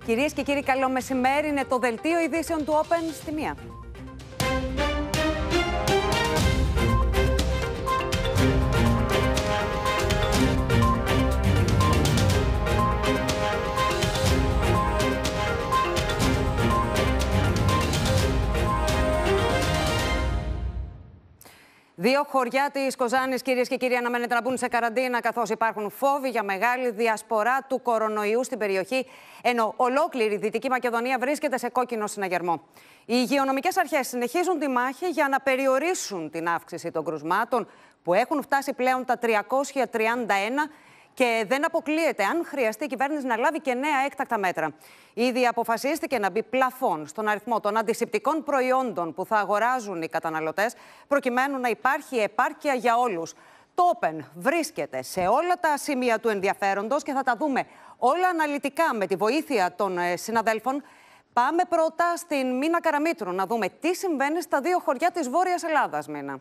Κυρίες και κύριοι, καλό μεσημέρι. Είναι το δελτίο ειδήσεων του Open στη 1. Δύο χωριά της Κοζάνης, κυρίες και κύριοι, αναμένεται να μπουν σε καραντίνα, καθώς υπάρχουν φόβοι για μεγάλη διασπορά του κορονοϊού στην περιοχή, ενώ ολόκληρη η Δυτική Μακεδονία βρίσκεται σε κόκκινο συναγερμό. Οι υγειονομικές αρχές συνεχίζουν τη μάχη για να περιορίσουν την αύξηση των κρουσμάτων, που έχουν φτάσει πλέον τα 331. Και δεν αποκλείεται, αν χρειαστεί, η κυβέρνηση να λάβει και νέα έκτακτα μέτρα. Ήδη αποφασίστηκε να μπει πλαφόν στον αριθμό των αντισηπτικών προϊόντων που θα αγοράζουν οι καταναλωτές, προκειμένου να υπάρχει επάρκεια για όλους. Το Open βρίσκεται σε όλα τα σημεία του ενδιαφέροντος και θα τα δούμε όλα αναλυτικά με τη βοήθεια των συναδέλφων. Πάμε πρώτα στην Μίνα Καραμήτρου να δούμε τι συμβαίνει στα δύο χωριά της Βόρειας Ελλάδας, Μίνα.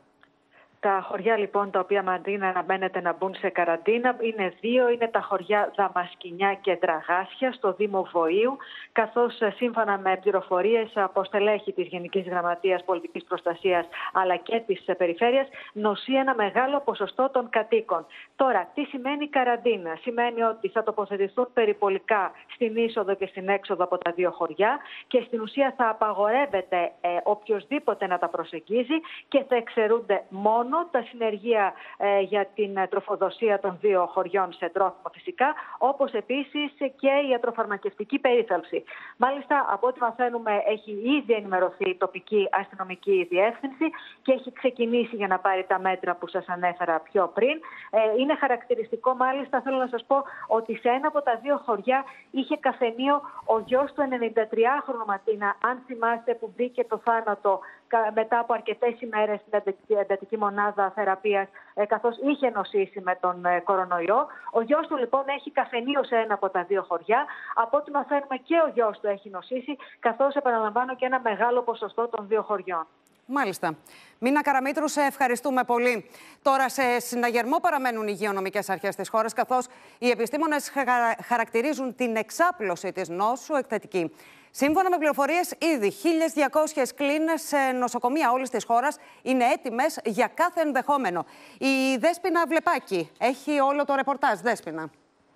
Τα χωριά λοιπόν τα οποία, Μαντίνα, αναμένεται να μπουν σε καραντίνα είναι δύο. Είναι τα χωριά Δαμασκηνιά και Δραγάσια στο Δήμο Βοήου, καθώς σύμφωνα με πληροφορίες από στελέχη της Γενικής Γραμματείας Πολιτικής Προστασίας αλλά και της Περιφέρειας, νοσεί ένα μεγάλο ποσοστό των κατοίκων. Τώρα, τι σημαίνει καραντίνα? Σημαίνει ότι θα τοποθετηθούν περιπολικά στην είσοδο και στην έξοδο από τα δύο χωριά και στην ουσία θα απαγορεύεται οποιοσδήποτε να τα προσεγγίζει και θα εξαιρούνται μόνο τα συνεργεία για την τροφοδοσία των δύο χωριών σε τρόφιμα φυσικά, όπως επίσης και η ιατροφαρμακευτική περίθαλψη. Μάλιστα, από ό,τι μαθαίνουμε, έχει ήδη ενημερωθεί η τοπική αστυνομική διεύθυνση και έχει ξεκινήσει για να πάρει τα μέτρα που σας ανέφερα πιο πριν. Είναι χαρακτηριστικό, μάλιστα, θέλω να σας πω, ότι σε ένα από τα δύο χωριά είχε καφενείο ο γιος του 93χρονου, Ματίνα, αν θυμάστε, που μπήκε το θάνατο μετά από αρκετές ημέρες στην εντατική μονάδα θεραπείας, καθώς είχε νοσήσει με τον κορονοϊό. Ο γιος του λοιπόν έχει καφενείο σε ένα από τα δύο χωριά. Από ό,τι μαθαίνουμε και ο γιος του έχει νοσήσει, καθώς, επαναλαμβάνω, και ένα μεγάλο ποσοστό των δύο χωριών. Μάλιστα. Μίνα Καραμήτρου, σε ευχαριστούμε πολύ. Τώρα, σε συναγερμό παραμένουν οι υγειονομικές αρχές της χώρας, καθώς οι επιστήμονες χαρακτηρίζουν την εξάπλωση της νόσου εκθετική. Σύμφωνα με πληροφορίες, ήδη 1.200 κλίνες σε νοσοκομεία όλης της χώρας είναι έτοιμες για κάθε ενδεχόμενο. Η Δέσποινα Βλεπάκη έχει όλο το ρεπορτάζ. Δέσποινα.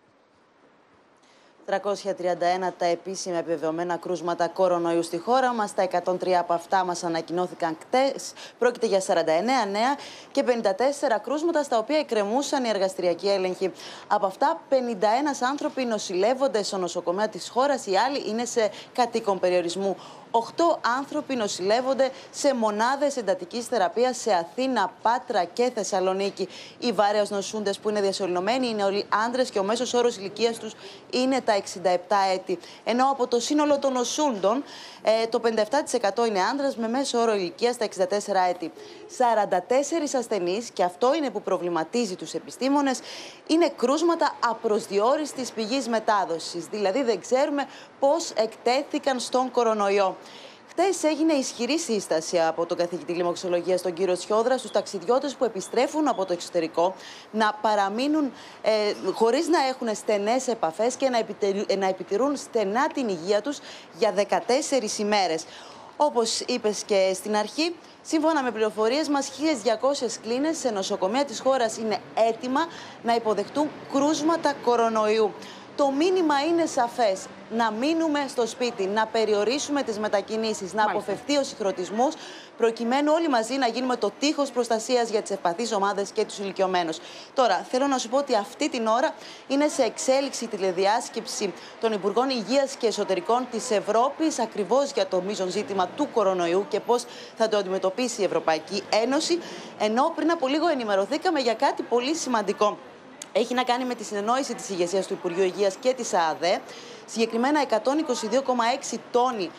331 τα επίσημα επιβεβαιωμένα κρούσματα κορονοϊού στη χώρα μας. Τα 103 από αυτά μας ανακοινώθηκαν χτες. Πρόκειται για 49 νέα και 54 κρούσματα στα οποία εκκρεμούσαν οι εργαστηριακοί έλεγχοι. Από αυτά, 51 άνθρωποι νοσηλεύονται στο νοσοκομείο της χώρας. Οι άλλοι είναι σε κατοίκον περιορισμού. 8 άνθρωποι νοσηλεύονται σε μονάδες εντατικής θεραπείας σε Αθήνα, Πάτρα και Θεσσαλονίκη. Οι βαρέως νοσούντες που είναι διασωληνωμένοι είναι όλοι άντρες και ο μέσος όρος ηλικίας τους είναι τα 67 έτη. Ενώ από το σύνολο των νοσούντων το 57% είναι άντρας με μέσο όρο ηλικίας τα 64 έτη. 44 ασθενείς, και αυτό είναι που προβληματίζει τους επιστήμονες, είναι κρούσματα απροσδιόριστης πηγής μετάδοσης. Δηλαδή δεν ξέρουμε πώς εκτέθηκαν στον κορονοϊό. Χτες έγινε ισχυρή σύσταση από τον καθηγητή λοιμοξιολογίας, τον κύριο Σιόδρα, στους ταξιδιώτες που επιστρέφουν από το εξωτερικό να παραμείνουν χωρίς να έχουν στενές επαφές και να επιτηρούν στενά την υγεία τους για 14 ημέρες. Όπως είπες και στην αρχή, σύμφωνα με πληροφορίες μας, 1.200 κλίνες σε νοσοκομεία της χώρας είναι έτοιμα να υποδεχτούν κρούσματα κορονοϊού. Το μήνυμα είναι σαφές. Να μείνουμε στο σπίτι, να περιορίσουμε τις μετακινήσεις, να αποφευθεί ο συγχρονισμός, προκειμένου όλοι μαζί να γίνουμε το τείχος προστασίας για τις ευπαθείς ομάδες και τους ηλικιωμένους. Τώρα, θέλω να σου πω ότι αυτή την ώρα είναι σε εξέλιξη τηλεδιάσκεψη των Υπουργών Υγείας και Εσωτερικών της Ευρώπης, ακριβώς για το μείζον ζήτημα του κορονοϊού και πώς θα το αντιμετωπίσει η Ευρωπαϊκή Ένωση. Ενώ πριν από λίγο ενημερωθήκαμε για κάτι πολύ σημαντικό. Έχει να κάνει με τη συνεννόηση της ηγεσίας του Υπουργείου Υγείας και της ΑΑΔΕ. Συγκεκριμένα 122,6 τόνοι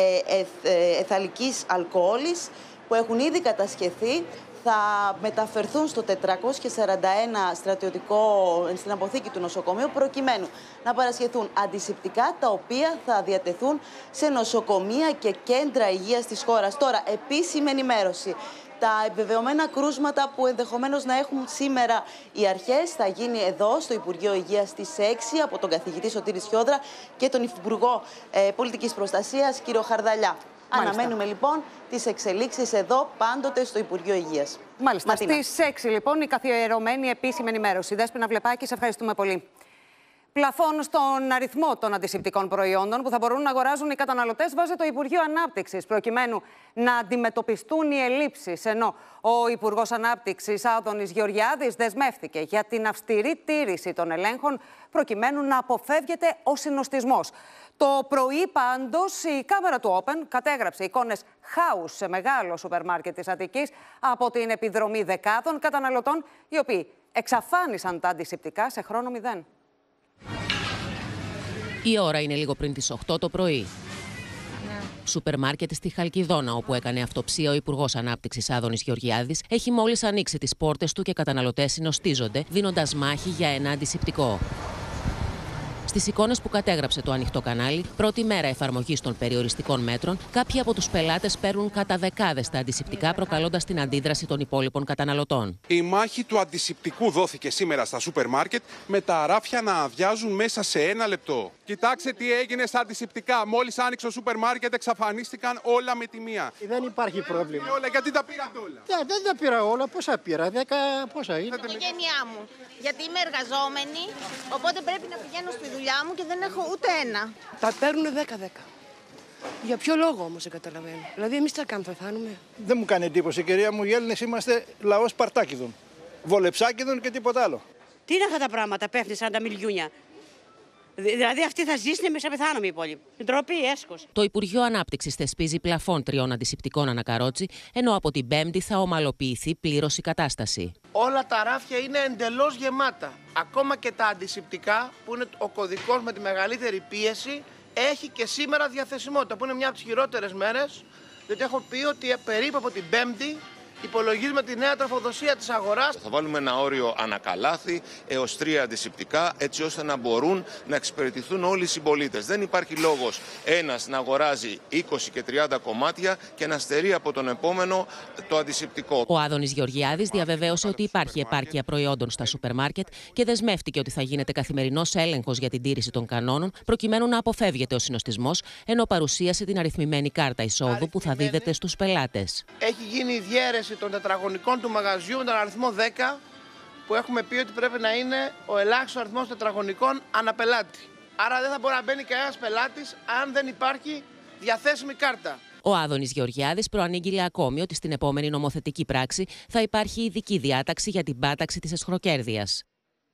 εθαλικής αλκοόλης που έχουν ήδη κατασχεθεί θα μεταφερθούν στο 441 στην αποθήκη του νοσοκομείου, προκειμένου να παρασχεθούν αντισηπτικά τα οποία θα διατεθούν σε νοσοκομεία και κέντρα υγείας της χώρας. Τώρα, επίσημη ενημέρωση. Τα επιβεβαιωμένα κρούσματα που ενδεχομένως να έχουν σήμερα οι αρχές θα γίνει εδώ στο Υπουργείο Υγείας στις 6 από τον καθηγητή Σωτήρη Σιόδρα και τον Υφυπουργό Πολιτικής Προστασίας κύριο Χαρδαλιά. Μάλιστα. Αναμένουμε λοιπόν τις εξελίξεις εδώ πάντοτε στο Υπουργείο Υγείας. Μάλιστα. Στις 6 λοιπόν η καθιερωμένη επίσημη ενημέρωση. Δέσποινα Βλεπάκη, σε ευχαριστούμε πολύ. Πλαφόν στον αριθμό των αντισηπτικών προϊόντων που θα μπορούν να αγοράζουν οι καταναλωτές βάζει το Υπουργείο Ανάπτυξης, προκειμένου να αντιμετωπιστούν οι ελλείψεις. Ενώ ο Υπουργός Ανάπτυξης Άδωνης Γεωργιάδης δεσμεύτηκε για την αυστηρή τήρηση των ελέγχων, προκειμένου να αποφεύγεται ο συνοστισμός. Το πρωί πάντως η κάμερα του Open κατέγραψε εικόνες χάους σε μεγάλο σούπερ μάρκετ της Αττικής από την επιδρομή δεκάδων καταναλωτών, οι οποίοι εξαφάνισαν τα αντισηπτικά σε χρόνο 0. Η ώρα είναι λίγο πριν τις 8 το πρωί. Σούπερ μάρκετ στη Χαλκιδόνα, όπου έκανε αυτοψία ο Υπουργός Ανάπτυξης Άδωνης Γεωργιάδης, έχει μόλις ανοίξει τις πόρτες του και καταναλωτές συνοστίζονται, δίνοντας μάχη για ένα αντισηπτικό. Στις εικόνες που κατέγραψε το ανοιχτό κανάλι, πρώτη μέρα εφαρμογής των περιοριστικών μέτρων, κάποιοι από τους πελάτες παίρνουν κατά δεκάδες τα αντισηπτικά, προκαλώντας την αντίδραση των υπόλοιπων καταναλωτών. Η μάχη του αντισηπτικού δόθηκε σήμερα στα σούπερ μάρκετ, με τα ράφια να αδειάζουν μέσα σε 1 λεπτό. Κοιτάξτε τι έγινε στα αντισηπτικά. Μόλις άνοιξε το σούπερ μάρκετ, εξαφανίστηκαν όλα με τη μία. Δεν υπάρχει πρόβλημα. Όλα, γιατί τα πήρατε όλα? Δεν τα πήρα όλα. Πόσα πήρα? 10, πόσα είναι? Η οικογένειά μου. Γιατί είμαι εργαζόμενη, οπότε πρέπει να πηγαίνω στη δουλειά μου και δεν έχω ούτε ένα. Τα παίρνουν 10-10. Για ποιο λόγο όμως δεν καταλαβαίνω? Δηλαδή, εμείς τα κάνουμε, θα φάνουμε. Δεν μου κάνει εντύπωση, κυρία μου. Οι Έλληνες είμαστε λαός Παρτάκηδων. Βολεψάκηδων και τίποτα άλλο. Τι είναι αυτά τα πράγματα, πέφτει σαν τα μιλιούνια. Δηλαδή, αυτοί θα ζήσουν, εμείς θα πεθάνουμε οι υπόλοιποι. Ντροπή, έσχος. Το Υπουργείο Ανάπτυξης θεσπίζει πλαφόν 3 αντισηπτικών ανακαρότσι, ενώ από την Πέμπτη θα ομαλοποιηθεί πλήρως η κατάσταση. Όλα τα ράφια είναι εντελώς γεμάτα. Ακόμα και τα αντισηπτικά, που είναι ο κωδικός με τη μεγαλύτερη πίεση, έχει και σήμερα διαθεσιμότητα, που είναι μια από τις χειρότερες μέρες, διότι έχω πει ότι περίπου από την Πέμπτη υπολογίζουμε τη νέα τροφοδοσία της αγοράς. Θα βάλουμε ένα όριο ανακαλάθη έως 3 αντισηπτικά, έτσι ώστε να μπορούν να εξυπηρετηθούν όλοι οι συμπολίτες. Δεν υπάρχει λόγος ένας να αγοράζει 20 και 30 κομμάτια και να στερεί από τον επόμενο το αντισηπτικό. Ο Άδωνης Γεωργιάδης διαβεβαίωσε ότι υπάρχει επάρκεια προϊόντων στα σούπερ μάρκετ και δεσμεύτηκε ότι θα γίνεται καθημερινός έλεγχος για την τήρηση των κανόνων, προκειμένου να αποφεύγεται ο συνοστισμός, ενώ παρουσίασε την αριθμημένη κάρτα εισόδου που θα δίδεται στους πελάτες. Έχει γίνει η διαίρεση των τετραγωνικών του μαγαζιού με τον αριθμό 10, που έχουμε πει ότι πρέπει να είναι ο ελάχιστος αριθμός τετραγωνικών αναπελάτη. Άρα δεν θα μπορεί να μπαίνει κανένας πελάτης αν δεν υπάρχει διαθέσιμη κάρτα. Ο Άδωνης Γεωργιάδης προανήγγειλε ακόμη ότι στην επόμενη νομοθετική πράξη θα υπάρχει ειδική διάταξη για την πάταξη της εσχροκέρδειας.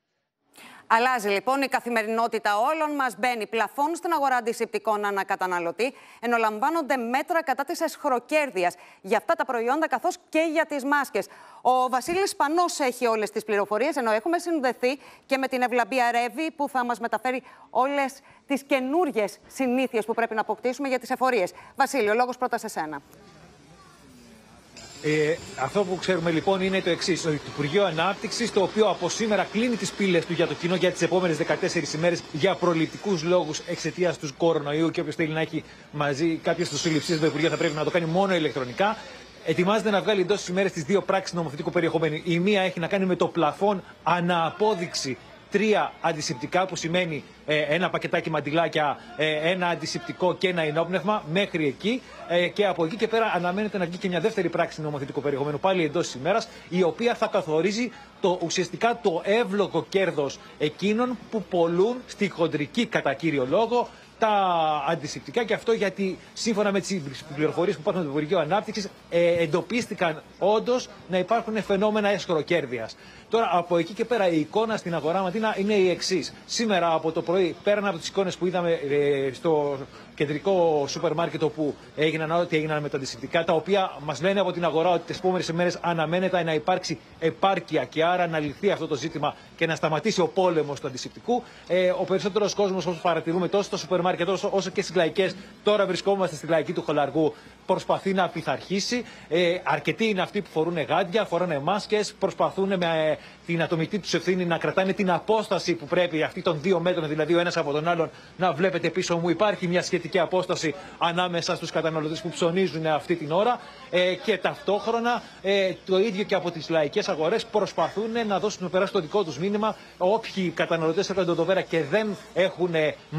Αλλάζει λοιπόν η καθημερινότητα όλων μας. Μπαίνει πλαφόν στην αγορά αντισηπτικών ανακαταναλωτή, ενώ λαμβάνονται μέτρα κατά της εσχροκέρδειας για αυτά τα προϊόντα, καθώς και για τις μάσκες. Ο Βασίλης Πανός έχει όλες τις πληροφορίες, ενώ έχουμε συνδεθεί και με την Ευλαμπία Ρεύη, που θα μας μεταφέρει όλες τις καινούργιες συνήθειες που πρέπει να αποκτήσουμε για τις εφορίες. Βασίλη, ο λόγος πρώτα σε σένα. Αυτό που ξέρουμε λοιπόν είναι το εξής. Το Υπουργείο Ανάπτυξης, το οποίο από σήμερα κλείνει τις πύλες του για το κοινό για τις επόμενες 14 ημέρες για προληπτικούς λόγους εξαιτίας του κορονοϊού, και όποιος θέλει να έχει μαζί κάποιες του συλληψίες στο Υπουργείο θα πρέπει να το κάνει μόνο ηλεκτρονικά. Ετοιμάζεται να βγάλει εντός της ημέρας τις 2 πράξεις νομοθετικού περιεχομένου. Η μία έχει να κάνει με το πλαφόν ανααπόδειξη 3 αντισηπτικά, που σημαίνει ένα πακετάκι μαντιλάκια, ένα αντισηπτικό και ένα ενόπνευμα μέχρι εκεί. Και από εκεί και πέρα αναμένεται να βγει και μια δεύτερη πράξη νομοθετικού περιεχομένου, πάλι εντός της ημέρας, η οποία θα καθορίζει ουσιαστικά το εύλογο κέρδος εκείνων που πωλούν στη χοντρική κατά κύριο λόγο τα αντισηπτικά. Και αυτό γιατί σύμφωνα με τις πληροφορίες που υπάρχουν από το Υπουργείο Ανάπτυξης εντοπίστηκαν όντως να υπάρχουν φαινόμενα εσχροκέρδειας. Τώρα από εκεί και πέρα η εικόνα στην αγορά Ματίνα είναι η εξής. Σήμερα από το πρωί, πέραν από τις εικόνες που είδαμε στο κεντρικό σούπερ μάρκετ, όπου έγιναν ό,τι έγιναν με τα αντισηπτικά, τα οποία μας λένε από την αγορά ότι τις επόμενες ημέρες αναμένεται να υπάρξει επάρκεια και άρα να λυθεί αυτό το ζήτημα και να σταματήσει ο πόλεμος του αντισηπτικού. Ο περισσότερος κόσμος, όπως παρατηρούμε τόσο στο σούπερ μάρκετ όσο και στις λαϊκές, τώρα βρισκόμαστε στη λαϊκή του Χολαργού, προσπαθεί να πειθαρχήσει. Αρκετοί είναι αυτοί που φορούν γάντια, φοράνε μάσκες, προσπαθούν με την ατομική τους ευθύνη, να κρατάνε την απόσταση που πρέπει, αυτή των 2 μέτρων, δηλαδή ο ένας από τον άλλον. Να βλέπετε πίσω μου υπάρχει μια σχετική απόσταση ανάμεσα στους καταναλωτές που ψωνίζουν αυτή την ώρα. Και ταυτόχρονα το ίδιο και από τις λαϊκές αγορές προσπαθούν να δώσουν πέρα στο δικό τους μήνυμα. Όποιοι καταναλωτές έρχονται εδώ πέρα και δεν έχουν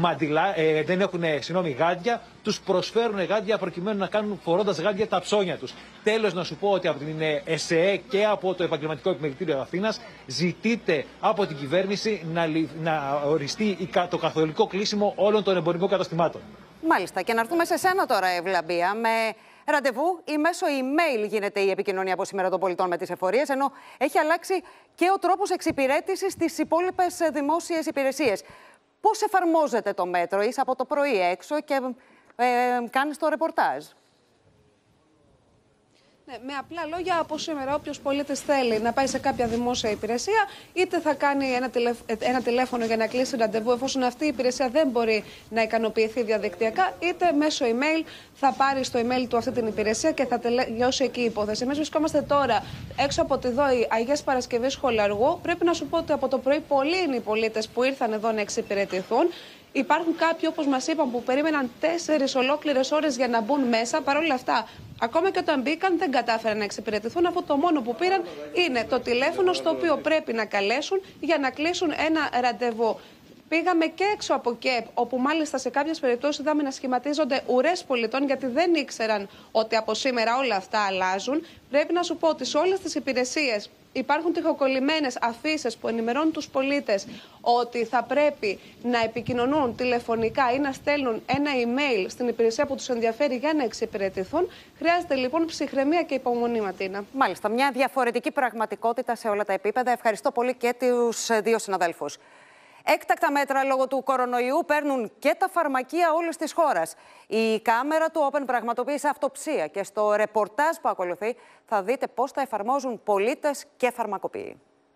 γάντια, τους προσφέρουν γάντια προκειμένου να κάνουν φορώντας γάντια τα ψώνια τους. Τέλος, να σου πω ότι από την ΕΣΕΕ και από το Επαγγελματικό Επιμελητήριο Αθήνας ζητείται από την κυβέρνηση να οριστεί το καθολικό κλείσιμο όλων των εμπορικών καταστημάτων. Μάλιστα. Και να έρθουμε σε σένα τώρα, Ευλαμπία. Με ραντεβού ή μέσω email γίνεται η επικοινωνία από σήμερα των πολιτών με τις εφορίες, ενώ έχει αλλάξει και ο τρόπος εξυπηρέτησης στις υπόλοιπες δημόσιες υπηρεσίες. Πώς εφαρμόζεται το μέτρο? Είσαι από το πρωί έξω και κάνεις το ρεπορτάζ. Ναι, με απλά λόγια, από σήμερα, όποιος πολίτης θέλει να πάει σε κάποια δημόσια υπηρεσία, είτε θα κάνει ένα τηλέφωνο για να κλείσει ραντεβού, εφόσον αυτή η υπηρεσία δεν μπορεί να ικανοποιηθεί διαδικτυακά, είτε μέσω email θα πάρει στο email του αυτή την υπηρεσία και θα τελειώσει εκεί η υπόθεση. Εμείς βρισκόμαστε τώρα έξω από τη ΔΟΗ Αγίας Παρασκευής Χολαργού. Πρέπει να σου πω ότι από το πρωί πολλοί είναι οι πολίτες που ήρθαν εδώ να εξυπηρετηθούν. Υπάρχουν κάποιοι, όπως μας είπαν, που περίμεναν 4 ολόκληρες ώρες για να μπουν μέσα. Παρ' όλα αυτά, ακόμα και όταν μπήκαν, δεν κατάφεραν να εξυπηρετηθούν. Αυτό το μόνο που πήραν είναι το τηλέφωνο στο οποίο πρέπει να καλέσουν για να κλείσουν ένα ραντεβού. Πήγαμε και έξω από ΚΕΠ, όπου μάλιστα σε κάποιες περιπτώσεις είδαμε να σχηματίζονται ουρές πολιτών, γιατί δεν ήξεραν ότι από σήμερα όλα αυτά αλλάζουν. Πρέπει να σου πω ότι σε όλες τις υπηρεσίες υπάρχουν τοιχοκολλημένες αφίσες που ενημερώνουν τους πολίτες ότι θα πρέπει να επικοινωνούν τηλεφωνικά ή να στέλνουν ένα email στην υπηρεσία που τους ενδιαφέρει για να εξυπηρετηθούν. Χρειάζεται λοιπόν ψυχραιμία και υπομονή, Ματίνα. Μάλιστα, μια διαφορετική πραγματικότητα σε όλα τα επίπεδα. Ευχαριστώ πολύ και τους δύο συναδέλφους. Έκτακτα μέτρα λόγω του κορονοϊού παίρνουν και τα φαρμακεία όλης της χώρας. Η κάμερα του Open πραγματοποίησε αυτοψία και στο ρεπορτάζ που ακολουθεί θα δείτε πώς τα εφαρμόζουν πολίτες και φαρμακοποιοί.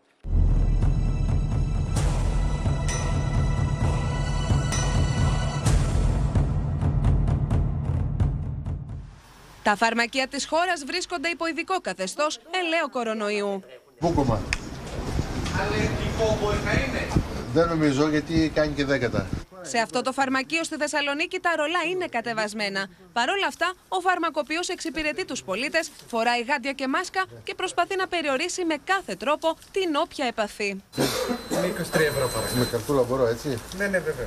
Τα φαρμακεία της χώρας βρίσκονται υπό ειδικό καθεστώς ελαίου κορονοϊού. Μπούκομα. Αλλεργικό μπορεί να είναι. Δεν νομίζω, γιατί κάνει και 10. Σε αυτό το φαρμακείο στη Θεσσαλονίκη τα ρολά είναι κατεβασμένα. Παρ' όλα αυτά, ο φαρμακοποιός εξυπηρετεί τους πολίτες, φοράει γάντια και μάσκα και προσπαθεί να περιορίσει με κάθε τρόπο την όποια επαφή. Είναι 23 ευρώ παρακαλώ. Με καρτούλα μπορώ, έτσι? Ναι, βέβαια.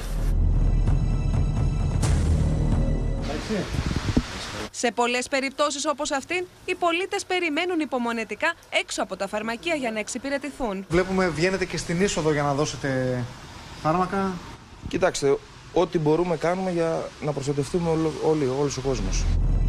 Σε πολλές περιπτώσεις όπως αυτήν, οι πολίτες περιμένουν υπομονετικά έξω από τα φαρμακεία για να εξυπηρετηθούν. Βλέπουμε βγαίνετε και στην είσοδο για να δώσετε φάρμακα. Κοιτάξτε, ό,τι μπορούμε κάνουμε για να προστατευτούμε όλος ο κόσμος.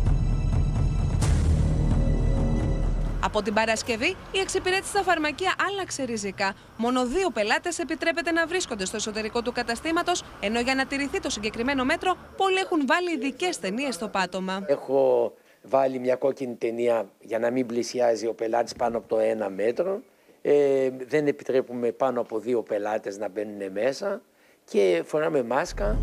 Από την Παρασκευή, η εξυπηρέτηση στα φαρμακεία άλλαξε ριζικά. Μόνο 2 πελάτες επιτρέπεται να βρίσκονται στο εσωτερικό του καταστήματος, ενώ για να τηρηθεί το συγκεκριμένο μέτρο, πολλοί έχουν βάλει ειδικές ταινίες στο πάτωμα. Έχω βάλει μια κόκκινη ταινία για να μην πλησιάζει ο πελάτης πάνω από το 1 μέτρο. Δεν επιτρέπουμε πάνω από 2 πελάτες να μπαίνουν μέσα και φοράμε μάσκα.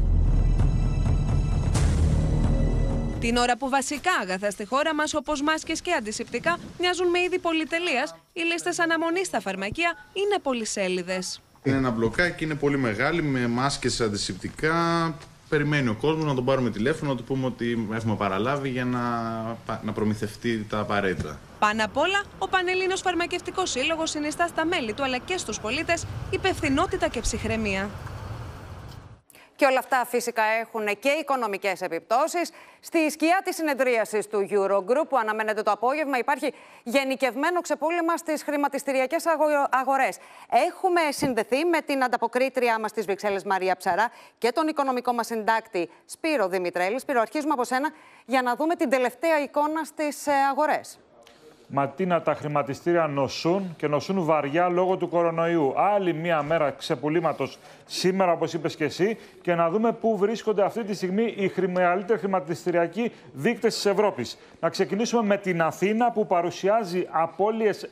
Την ώρα που βασικά αγαθά στη χώρα μας, όπως μάσκες και αντισηπτικά, μοιάζουν με είδη πολυτελείας, οι λίστες αναμονής στα φαρμακεία είναι πολυσέλιδες. Είναι ένα μπλοκάκι, είναι πολύ μεγάλη, με μάσκες, αντισηπτικά. Περιμένει ο κόσμος να τον πάρουμε τηλέφωνο, να του πούμε ότι έχουμε παραλάβει για να προμηθευτεί τα απαραίτητα. Πάνω απ' όλα, ο Πανελλήνιος Φαρμακευτικός Σύλλογος συνιστά στα μέλη του αλλά και στους πολίτες υπευθυνότητα και ψυχραιμία. Και όλα αυτά φυσικά έχουν και οικονομικές επιπτώσεις. Στη σκιά της συνεδρίασης του Eurogroup που αναμένεται το απόγευμα υπάρχει γενικευμένο ξεπούλημα στις χρηματιστηριακές αγορές. Έχουμε συνδεθεί με την ανταποκρίτριά μας στις Βρυξέλλες Μαρία Ψαρά και τον οικονομικό μας συντάκτη Σπύρο Δημητρέλη. Σπύρο, αρχίζουμε από σένα για να δούμε την τελευταία εικόνα στις αγορές. Ματίνα, τα χρηματιστήρια νοσούν και νοσούν βαριά λόγω του κορονοϊού. Άλλη μία μέρα ξεπουλήματος σήμερα, όπως είπες και εσύ, και να δούμε πού βρίσκονται αυτή τη στιγμή οι μεγαλύτεροι χρηματιστηριακοί δείκτες της Ευρώπης. Να ξεκινήσουμε με την Αθήνα, που παρουσιάζει απώλειες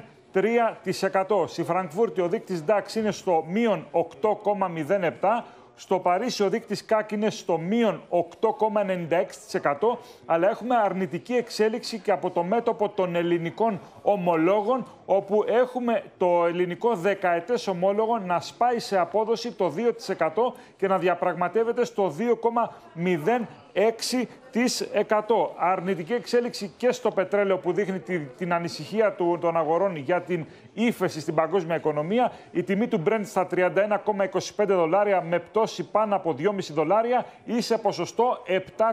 11,03%. Στη Φραγκφούρτη ο δείκτης DAX είναι στο μείον 8,07%. Στο Παρίσι ο δείκτης ΚΑΚ είναι στο μείον 8,96%, αλλά έχουμε αρνητική εξέλιξη και από το μέτωπο των ελληνικών ομολόγων, όπου έχουμε το ελληνικό δεκαετές ομόλογο να σπάει σε απόδοση το 2% και να διαπραγματεύεται στο 2,06%. Αρνητική εξέλιξη και στο πετρέλαιο, που δείχνει την ανησυχία των αγορών για την ύφεση στην παγκόσμια οικονομία. Η τιμή του Brent στα $31,25 με πτώση πάνω από $2,5 ή σε ποσοστό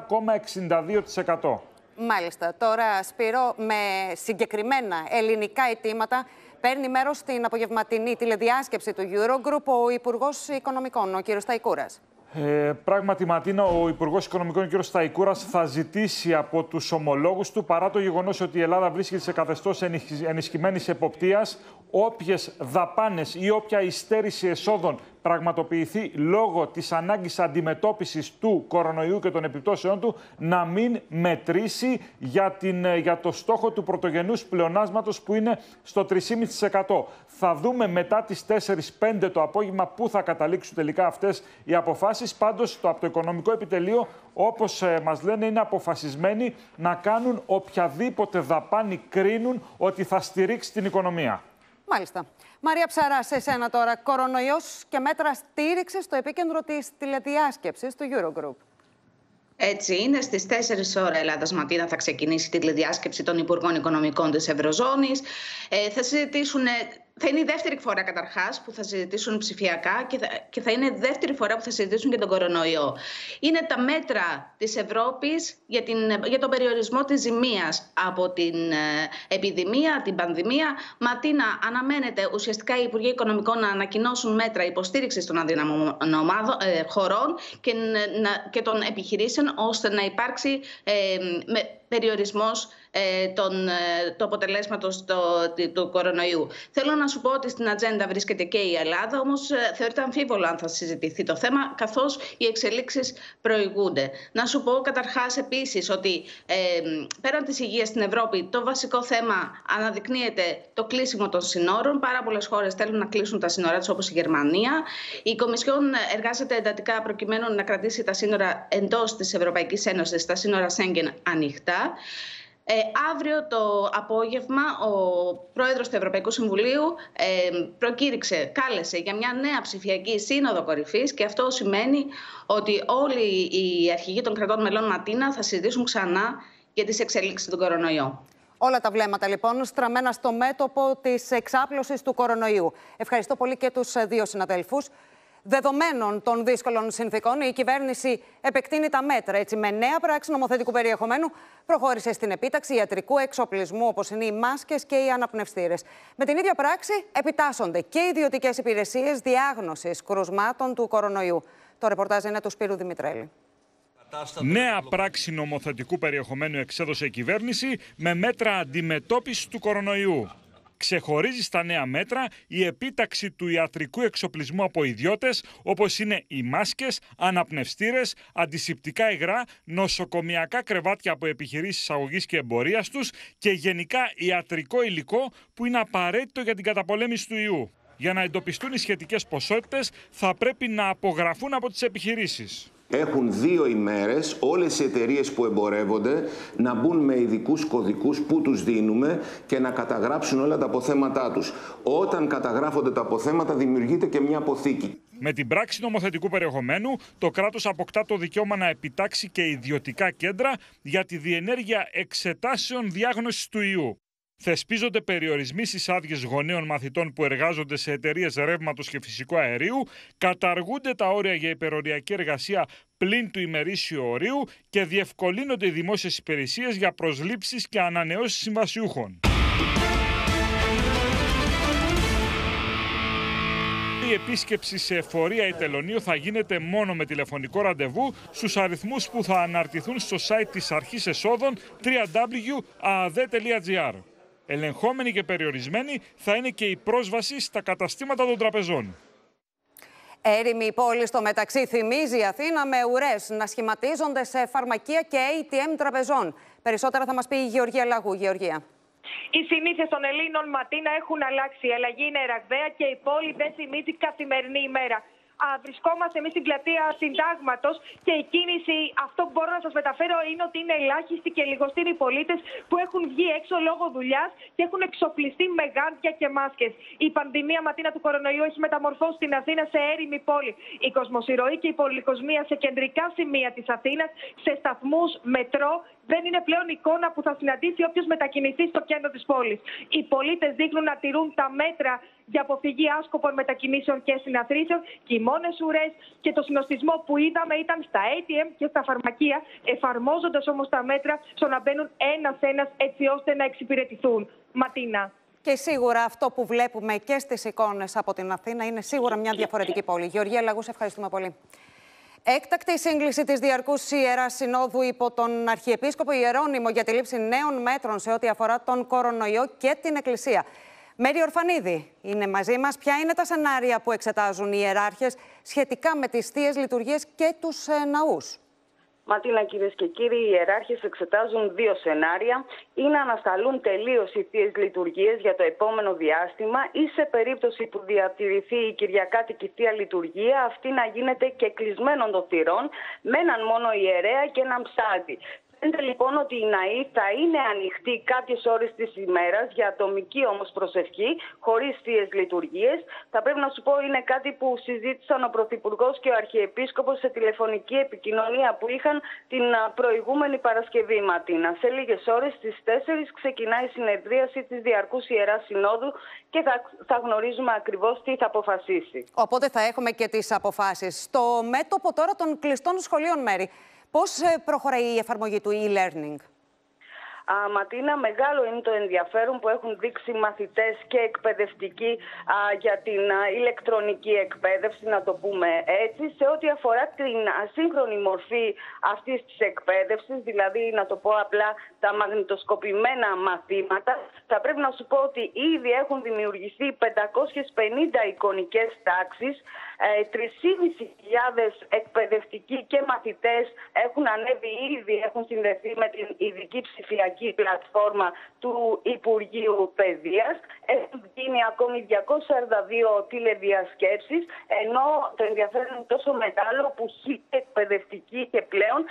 7,62%. Μάλιστα. Τώρα, Σπύρο, με συγκεκριμένα ελληνικά αιτήματα, παίρνει μέρος στην απογευματινή τηλεδιάσκεψη του Eurogroup ο Υπουργός Οικονομικών, ο κ. Σταϊκούρας. Πράγματι, Ματίνα, ο Υπουργός Οικονομικών, κ. Σταϊκούρας, θα ζητήσει από τους ομολόγους του, παρά το γεγονός ότι η Ελλάδα βρίσκεται σε καθεστώς ενισχυμένης εποπτείας, όποιες δαπάνες ή όποια υστέρηση εσόδων πραγματοποιηθεί λόγω της ανάγκης αντιμετώπισης του κορονοϊού και των επιπτώσεών του, να μην μετρήσει για το στόχο του πρωτογενούς πλεονάσματος, που είναι στο 3,5%. Θα δούμε μετά τις 4-5 το απόγευμα πού θα καταλήξουν τελικά αυτές οι αποφάσεις. Πάντως, από το Οικονομικό Επιτελείο, όπως μας λένε, είναι αποφασισμένοι να κάνουν οποιαδήποτε δαπάνη κρίνουν ότι θα στηρίξει την οικονομία. Μάλιστα. Μαρία Ψαρά, σε εσένα τώρα. Κορονοϊός και μέτρα στήριξης στο επίκεντρο της τηλεδιάσκεψης του Eurogroup. Έτσι είναι. Στις 4 ώρα Ελλάδας Ματίνα θα ξεκινήσει η τηλεδιάσκεψη των Υπουργών Οικονομικών της Ευρωζώνης. Θα συζητήσουν. Θα είναι η δεύτερη φορά καταρχάς που θα συζητήσουν ψηφιακά και θα είναι η δεύτερη φορά που θα συζητήσουν και τον κορονοϊό. Είναι τα μέτρα της Ευρώπης για τον περιορισμό της ζημίας από την επιδημία, την πανδημία. Ματίνα, αναμένεται ουσιαστικά οι Υπουργοί Οικονομικών να ανακοινώσουν μέτρα υποστήριξης των αδύναμων χωρών και των επιχειρήσεων, ώστε να υπάρξει περιορισμός του αποτελέσματος του κορονοϊού. Θέλω να σου πω ότι στην ατζέντα βρίσκεται και η Ελλάδα, όμως θεωρείται αμφίβολο αν θα συζητηθεί το θέμα, καθώς οι εξελίξεις προηγούνται. Να σου πω καταρχάς επίσης ότι πέραν της υγείας στην Ευρώπη, το βασικό θέμα αναδεικνύεται το κλείσιμο των συνόρων. Πάρα πολλές χώρες θέλουν να κλείσουν τα σύνορά τους, όπως η Γερμανία. Η Κομισιόν εργάζεται εντατικά προκειμένου να κρατήσει τα σύνορα εντός της Ευρωπαϊκής Ένωσης, τα σύνορα Σέγγεν ανοιχτά. Αύριο το απόγευμα ο πρόεδρος του Ευρωπαϊκού Συμβουλίου κάλεσε για μια νέα ψηφιακή σύνοδο κορυφής, και αυτό σημαίνει ότι όλοι οι αρχηγοί των κρατών μελών, Ματίνα, θα συζητήσουν ξανά για τις εξελίξεις του κορονοϊού. Όλα τα βλέμματα λοιπόν στραμμένα στο μέτωπο της εξάπλωσης του κορονοϊού. Ευχαριστώ πολύ και τους δύο συναδέλφους. Δεδομένων των δύσκολων συνθήκων, η κυβέρνηση επεκτείνει τα μέτρα. Έτσι, με νέα πράξη νομοθετικού περιεχομένου, προχώρησε στην επίταξη ιατρικού εξοπλισμού, όπως είναι οι μάσκες και οι αναπνευστήρες. Με την ίδια πράξη, επιτάσσονται και ιδιωτικές υπηρεσίες διάγνωσης κρουσμάτων του κορονοϊού. Το ρεπορτάζ είναι του Σπύρου Δημητρέλη. Νέα πράξη νομοθετικού περιεχομένου εξέδωσε η κυβέρνηση με μέτρα αντιμετώπισης του κορονοϊού. Ξεχωρίζει στα νέα μέτρα η επίταξη του ιατρικού εξοπλισμού από ιδιώτες, όπως είναι οι μάσκες, αναπνευστήρες, αντισηπτικά υγρά, νοσοκομιακά κρεβάτια από επιχειρήσεις εισαγωγής και εμπορίας τους και γενικά ιατρικό υλικό που είναι απαραίτητο για την καταπολέμηση του ιού. Για να εντοπιστούν οι σχετικές ποσότητες θα πρέπει να απογραφούν από τις επιχειρήσεις. Έχουν 2 ημέρες όλες οι εταιρείες που εμπορεύονται να μπουν με ειδικούς κωδικούς που τους δίνουμε και να καταγράψουν όλα τα αποθέματά τους. Όταν καταγράφονται τα αποθέματα, δημιουργείται και μια αποθήκη. Με την πράξη νομοθετικού περιεχομένου, το κράτος αποκτά το δικαίωμα να επιτάξει και ιδιωτικά κέντρα για τη διενέργεια εξετάσεων διάγνωσης του ιού. Θεσπίζονται περιορισμοί στις άδειες γονέων μαθητών που εργάζονται σε εταιρείες ρεύματος και φυσικού αερίου, καταργούνται τα όρια για υπεροριακή εργασία πλην του ημερήσιου ορίου και διευκολύνονται οι δημόσιες υπηρεσίες για προσλήψεις και ανανεώσεις συμβασιούχων. Η επίσκεψη σε εφορία ή τελωνείο θα γίνεται μόνο με τηλεφωνικό ραντεβού στους αριθμούς που θα αναρτηθούν στο site της Αρχής Εσόδων www.aade.gr. Ελεγχόμενη και περιορισμένη θα είναι και η πρόσβαση στα καταστήματα των τραπεζών. Έρημη η πόλη στο μεταξύ θυμίζει η Αθήνα, με ουρές να σχηματίζονται σε φαρμακεία και ATM τραπεζών. Περισσότερα θα μας πει η Γεωργία Λαγού. Γεωργία. Οι συνήθειες των Ελλήνων, Ματίνα, έχουν αλλάξει. Η αλλαγή είναι ραγδαία και η πόλη δεν θυμίζει καθημερινή ημέρα. Βρισκόμαστε εμείς στην πλατεία Συντάγματος και η κίνηση, αυτό που μπορώ να σας μεταφέρω, είναι ότι είναι ελάχιστοι και λιγοστοί οι πολίτες που έχουν βγει έξω λόγω δουλειάς και έχουν εξοπλιστεί με γάντια και μάσκες. Η πανδημία, Ματίνα, του κορονοϊού έχει μεταμορφώσει την Αθήνα σε έρημη πόλη. Η κοσμοσυρωή και η πολυκοσμία σε κεντρικά σημεία της Αθήνας, σε σταθμούς, μετρό, δεν είναι πλέον εικόνα που θα συναντήσει όποιος μετακινηθεί στο κέντρο της πόλης. Οι πολίτες δείχνουν να τηρούν τα μέτρα για αποφυγή άσκοπων μετακινήσεων και συναθρήσεων και οι μόνες ουρές και το συνοστισμό που είδαμε ήταν στα ATM και στα φαρμακεία, εφαρμόζοντας όμως τα μέτρα στο να μπαίνουν ένας-ένας έτσι ώστε να εξυπηρετηθούν. Ματίνα. Και σίγουρα αυτό που βλέπουμε και στις εικόνες από την Αθήνα είναι σίγουρα μια διαφορετική πόλη. Γεωργία Λαγού, σε ευχαριστούμε πολύ. Έκτακτη σύγκληση της Διαρκούς Ιεράς Συνόδου υπό τον Αρχιεπίσκοπο Ιερώνυμο για τη λήψη νέων μέτρων σε ό,τι αφορά τον κορονοϊό και την Εκκλησία. Μέρη Ορφανίδη είναι μαζί μας. Ποια είναι τα σενάρια που εξετάζουν οι ιεράρχες σχετικά με τις θείες λειτουργίες και τους ναούς? Ματίνα, κυρίες και κύριοι, οι ιεράρχες εξετάζουν δύο σενάρια: ή να ανασταλούν τελείως οι θείες λειτουργίες για το επόμενο διάστημα, ή σε περίπτωση που διατηρηθεί η κυριακάτικη θεία λειτουργία, αυτή να γίνεται και κλεισμένων των θυρών, με έναν μόνο ιερέα και έναν ψάλτη. Φαίνεται λοιπόν ότι οι ναοί θα είναι ανοιχτοί κάποιες ώρες της ημέρας για ατομική όμως προσευχή, χωρίς θείες λειτουργίες. Θα πρέπει να σου πω, είναι κάτι που συζήτησαν ο Πρωθυπουργός και ο Αρχιεπίσκοπος σε τηλεφωνική επικοινωνία που είχαν την προηγούμενη Παρασκευή, Ματίνα. Σε λίγες ώρες, στις 4, ξεκινάει η συνεδρίαση της Διαρκούς Ιεράς Συνόδου και θα γνωρίζουμε ακριβώς τι θα αποφασίσει. Οπότε θα έχουμε και τις αποφάσεις. Στο μέτωπο τώρα των κλειστών σχολείων, Μέρη, πώς προχωράει η εφαρμογή του e-learning? Ματίνα, μεγάλο είναι το ενδιαφέρον που έχουν δείξει μαθητές και εκπαιδευτικοί για την ηλεκτρονική εκπαίδευση, να το πούμε έτσι, σε ό,τι αφορά την ασύγχρονη μορφή αυτής της εκπαίδευσης, δηλαδή, να το πω απλά, τα μαγνητοσκοπημένα μαθήματα. Θα πρέπει να σου πω ότι ήδη έχουν δημιουργηθεί 550 εικονικές τάξεις, 3.500 εκπαιδευτικοί και μαθητές έχουν ανέβει ήδη, έχουν συνδεθεί με την ειδική ψηφιακή πλατφόρμα του Υπουργείου Παιδείας. Έχουν γίνει ακόμη 242 τηλεδιασκέψεις, ενώ το ενδιαφέρον είναι τόσο μεγάλο που 1.000 εκπαιδευτικοί και πλέον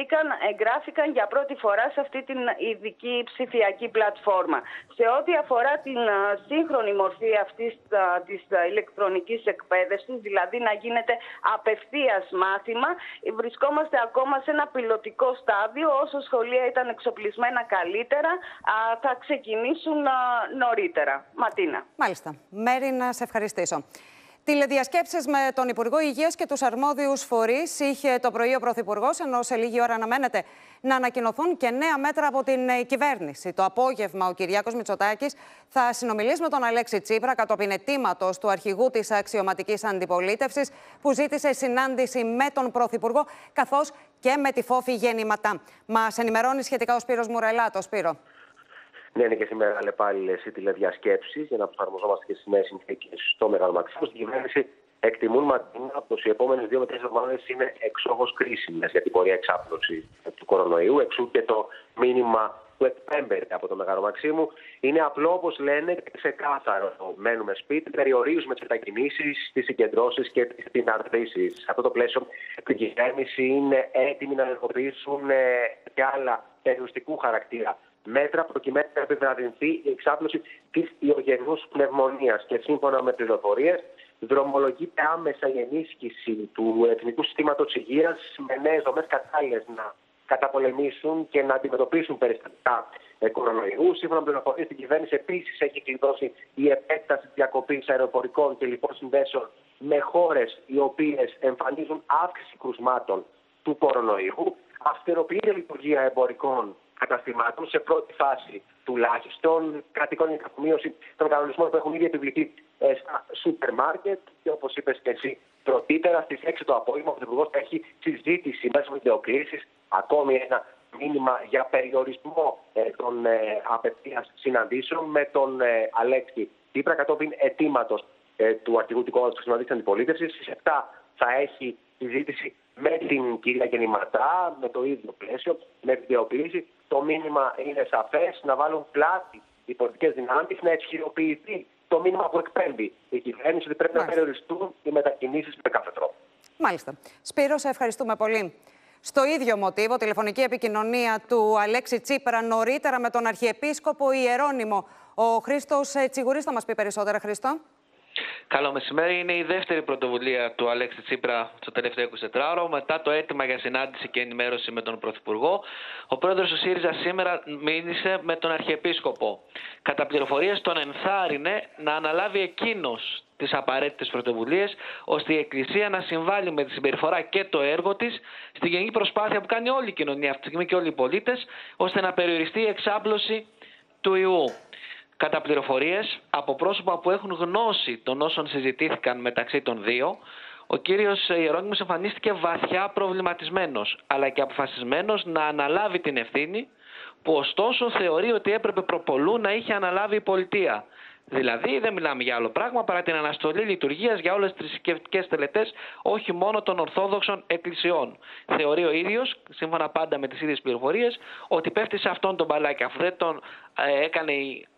εγγράφηκαν για πρώτη φορά σε αυτή την ειδική ψηφιακή πλατφόρμα. Σε ό,τι αφορά την σύγχρονη μορφή αυτής της ηλεκτρονικής εκπαίδευσης, δηλαδή να γίνεται απευθείας μάθημα, βρισκόμαστε ακόμα σε ένα πιλωτικό στάδιο. Όσο σχολεία ήταν εξοπλισμένα καλύτερα, θα ξεκινήσουν νωρίτερα. Ματίνα. Μάλιστα. Μέρη, να σε ευχαριστήσω. Τηλεδιασκέψεις με τον Υπουργό Υγείας και τους αρμόδιους φορείς είχε το πρωί ο Πρωθυπουργός, ενώ σε λίγη ώρα αναμένεται να ανακοινωθούν και νέα μέτρα από την κυβέρνηση. Το απόγευμα ο Κυριάκος Μητσοτάκης θα συνομιλήσει με τον Αλέξη Τσίπρα κατόπιν αιτήματος του αρχηγού της αξιωματικής αντιπολίτευσης, που ζήτησε συνάντηση με τον Πρωθυπουργό καθώς και με τη Φόφη Γεννηματά. Μας ενημερώνει σχετικά ο Σπύρος Μουρελάτος. Σπύρο. Ναι, είναι και σήμερα αλλεπάλληλες οι τηλεδιασκέψεις για να προσαρμοζόμαστε και στις νέες συνθήκες στο Μεγάλο Μαξίμου. Στην κυβέρνηση εκτιμούν, Ματίνα, πως οι επόμενες 2 με 3 εβδομάδες είναι εξόχως κρίσιμες για την πορεία εξάπλωση του κορονοϊού. Εξού και το μήνυμα που εκπέμπεται από το Μεγάλο Μαξίμου. Είναι απλό, όπως λένε, και ξεκάθαρο. Μένουμε σπίτι, περιορίζουμε τις μετακινήσεις, τις συγκεντρώσεις και τις συναντήσεις. Σε αυτό το πλαίσιο, η κυβέρνηση είναι έτοιμη να ενεργοποιήσουν και άλλα περιοριστικού χαρακτήρα μέτρα προκειμένου να επιβραδυνθεί η εξάπλωση της ιογενούς πνευμονίας. Και σύμφωνα με πληροφορίες, δρομολογείται άμεσα η ενίσχυση του Εθνικού Συστήματος Υγείας με νέες δομές κατάλληλες να καταπολεμήσουν και να αντιμετωπίσουν περιστατικά κορονοϊού. Σύμφωνα με πληροφορίες, στην κυβέρνηση επίσης έχει κλειδώσει η επέκταση της διακοπής αεροπορικών και λοιπών συνδέσεων με χώρες οι οποίες εμφανίζουν αύξηση κρουσμάτων του κορονοϊού. Αυστηροποιείται η λειτουργία εμπορικών καταστημάτων σε πρώτη φάση τουλάχιστον. Κρατικών είναι καθομοίωση των κανονισμών που έχουν ήδη επιβληθεί στα σούπερ μάρκετ. Και όπως είπες και εσύ πρωτήτερα, στις 6 το απόγευμα ο Πρωθυπουργός θα έχει συζήτηση μέσω βιντεοκλήσης, ακόμη ένα μήνυμα για περιορισμό των απευθείας συναντήσεων με τον Αλέξη Τσίπρα κατόπιν αιτήματος του αρχηγού του κόμματος της Αξιωματικής Αντιπολίτευσης. Στις 7 θα έχει συζήτηση με την κυρία Γεννηματά, με το ίδιο πλαίσιο, με βιντεοκλήση. Το μήνυμα είναι σαφές: να βάλουν πλάτη οι πολιτικές δυνάμεις, να ισχυροποιηθεί το το μήνυμα που εκπέμπει η κυβέρνηση ότι πρέπει να περιοριστούν οι μετακινήσεις με κάθε τρόπο. Μάλιστα. Σπύρο, σε ευχαριστούμε πολύ. Στο ίδιο μοτίβο, τηλεφωνική επικοινωνία του Αλέξη Τσίπρα νωρίτερα με τον Αρχιεπίσκοπο Ιερώνυμο. Ο Χρήστος Τσιγουρής θα μας πει περισσότερα, Χρήστο. Καλό μεσημέρι. Είναι η δεύτερη πρωτοβουλία του Αλέξη Τσίπρα στο τελευταίο 24ωρο. Μετά το αίτημα για συνάντηση και ενημέρωση με τον Πρωθυπουργό, ο πρόεδρος του ΣΥΡΙΖΑ σήμερα μίλησε με τον Αρχιεπίσκοπο. Κατά πληροφορίες τον ενθάρρυνε να αναλάβει εκείνος τις απαραίτητες πρωτοβουλίες, ώστε η Εκκλησία να συμβάλλει με τη συμπεριφορά και το έργο της στη γενική προσπάθεια που κάνει όλη η κοινωνία αυτή τη στιγμή και όλοι οι πολίτες, ώστε να περιοριστεί η εξάπλωση του ιού. Κατά πληροφορίες από πρόσωπα που έχουν γνώση των όσων συζητήθηκαν μεταξύ των δύο, ο κύριος Ιερώνυμος εμφανίστηκε βαθιά προβληματισμένος, αλλά και αποφασισμένος να αναλάβει την ευθύνη, που ωστόσο θεωρεί ότι έπρεπε προπολού να είχε αναλάβει η πολιτεία. Δηλαδή δεν μιλάμε για άλλο πράγμα παρά την αναστολή λειτουργίας για όλες τις θρησκευτικές τελετές, όχι μόνο των Ορθόδοξων εκκλησιών. Θεωρεί ο ίδιος, σύμφωνα πάντα με τις ίδιες πληροφορίες, ότι πέφτει σε αυτόν τον μπαλάκι, αφού δεν τον έκανε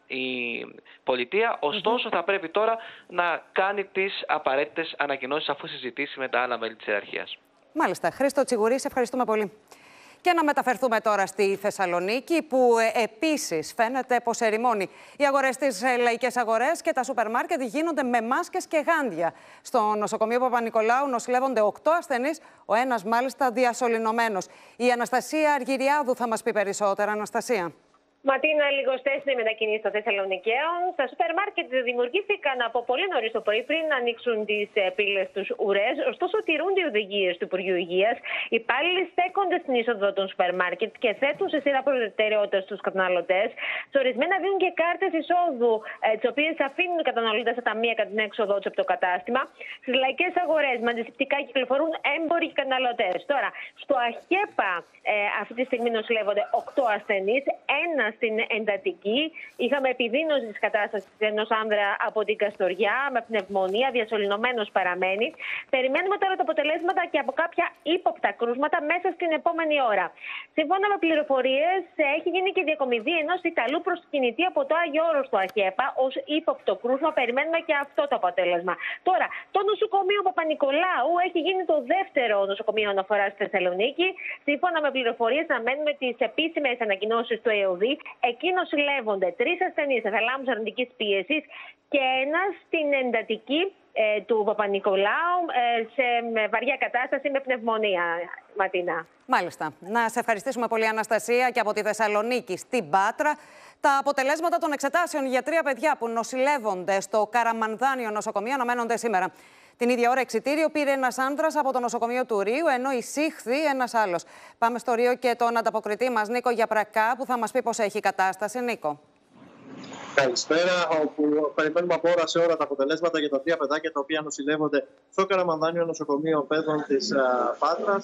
η πολιτεία, ωστόσο θα πρέπει τώρα να κάνει τις απαραίτητες ανακοινώσεις αφού συζητήσει με τα άλλα μέλη της ιεραρχίας. Μάλιστα. Χρήστο Τσιγουρή, σε ευχαριστούμε πολύ. Και να μεταφερθούμε τώρα στη Θεσσαλονίκη, που επίσης φαίνεται πως ερημώνει. Οι αγορές στις λαϊκές αγορές και τα σούπερ μάρκετ γίνονται με μάσκες και γάντια. Στο νοσοκομείο Παπα-Νικολάου νοσηλεύονται 8 ασθενείς, ο ένας μάλιστα διασωληνωμένος. Η Αναστασία Αργυριάδου θα μας πει περισσότερα. Αναστασία. Ματίνα, λιγοστές είναι οι μετακινήσεις των Θεσσαλονικαίων. Στα σούπερ μάρκετ δημιουργήθηκαν από πολύ νωρίς το πρωί πριν ανοίξουν τις πύλες τους ουρές. Ωστόσο, τηρούνται οι οδηγίες του Υπουργείου Υγείας. Οι υπάλληλοι στέκονται στην είσοδο των σούπερ μάρκετ και θέτουν σε σειρά προτεραιότητας στους καταναλωτές. Σε ορισμένα δίνουν και κάρτες εισόδου, τις οποίες αφήνουν οι καταναλωτές στα ταμεία κατά την έξοδό τους από το κατάστημα. Στις λαϊκές αγορές με αντισηπτικά κυκλοφορούν έμποροι και καταναλωτές. Τώρα, στο ΑΧΕΠΑ αυτή τη στιγμή νοσηλεύονται 8 ασθενείς. Ένα στην εντατική. Είχαμε επιδείνωση της κατάστασης ενός άνδρα από την Καστοριά με πνευμονία, διασωληνωμένος παραμένει. Περιμένουμε τώρα τα αποτελέσματα και από κάποια ύποπτα κρούσματα μέσα στην επόμενη ώρα. Σύμφωνα με πληροφορίες, έχει γίνει και διακομιδή ενός Ιταλού προσκυνητή από το Άγιο Όρος του ΑΧΕΠΑ ως ύποπτο κρούσμα. Περιμένουμε και αυτό το αποτέλεσμα. Τώρα, το νοσοκομείο Παπα-Νικολάου έχει γίνει το δεύτερο νοσοκομείο αναφοράς στη Θεσσαλονίκη. Σύμφωνα με πληροφορίες, να μένουμε τις επίσημες ανακοινώσεις του ΕΟΔΗ. Εκεί νοσηλεύονται 3 ασθενείς σε θαλάμους αρνητικής πίεσης και ένας στην εντατική του Παπα-Νικολάου σε βαριά κατάσταση με πνευμονία. Ματίνα. Μάλιστα. Να σε ευχαριστήσουμε πολύ, Αναστασία, και από τη Θεσσαλονίκη στην Πάτρα. Τα αποτελέσματα των εξετάσεων για 3 παιδιά που νοσηλεύονται στο Καραμανδάνιο νοσοκομείο αναμένονται σήμερα. Την ίδια ώρα εξιτήριο πήρε ένας άντρας από το νοσοκομείο του Ρίου, ενώ εισήχθη ένας άλλος. Πάμε στο Ρίο και τον ανταποκριτή μας Νίκο Γιαπρακά, που θα μας πει πώς έχει η κατάσταση. Νίκο. Καλησπέρα, όπου περιμένουμε από ώρα σε ώρα τα αποτελέσματα για τα 3 παιδάκια τα οποία νοσηλεύονται στο Καραμανδάνιο νοσοκομείο παιδών της Πάτρας.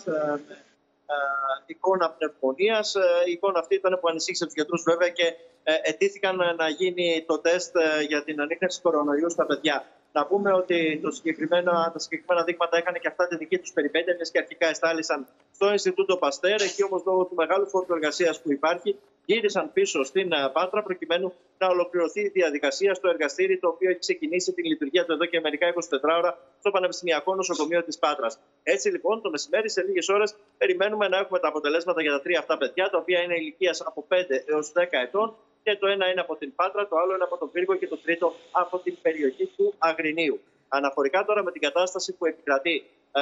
Εικόνα πνευμονίας. Η εικόνα αυτή ήταν που ανησύχησε τους γιατρούς βέβαια και αιτήθηκαν να γίνει το τεστ για την ανίχνευση κορονοϊού στα παιδιά. Να πούμε ότι τα συγκεκριμένα δείγματα έκανε και αυτά τη δική τους περιπέτεια, μιας και αρχικά εστάλησαν στο Ινστιτούτο Παστέρ. Εκεί όμως, λόγω του μεγάλου φόρτου εργασίας που υπάρχει, γύρισαν πίσω στην Πάτρα προκειμένου να ολοκληρωθεί η διαδικασία στο εργαστήρι, το οποίο έχει ξεκινήσει την λειτουργία του εδώ και μερικά 24 ώρα στο Πανεπιστημιακό Νοσοκομείο της Πάτρας. Έτσι λοιπόν, το μεσημέρι, σε λίγες ώρες, περιμένουμε να έχουμε τα αποτελέσματα για τα 3 αυτά παιδιά, τα οποία είναι ηλικίας από 5 έως 10 ετών. Και το ένα είναι από την Πάτρα, το άλλο είναι από τον Πύργο και το τρίτο από την περιοχή του Αγρινίου. Αναφορικά τώρα με την κατάσταση που επικρατεί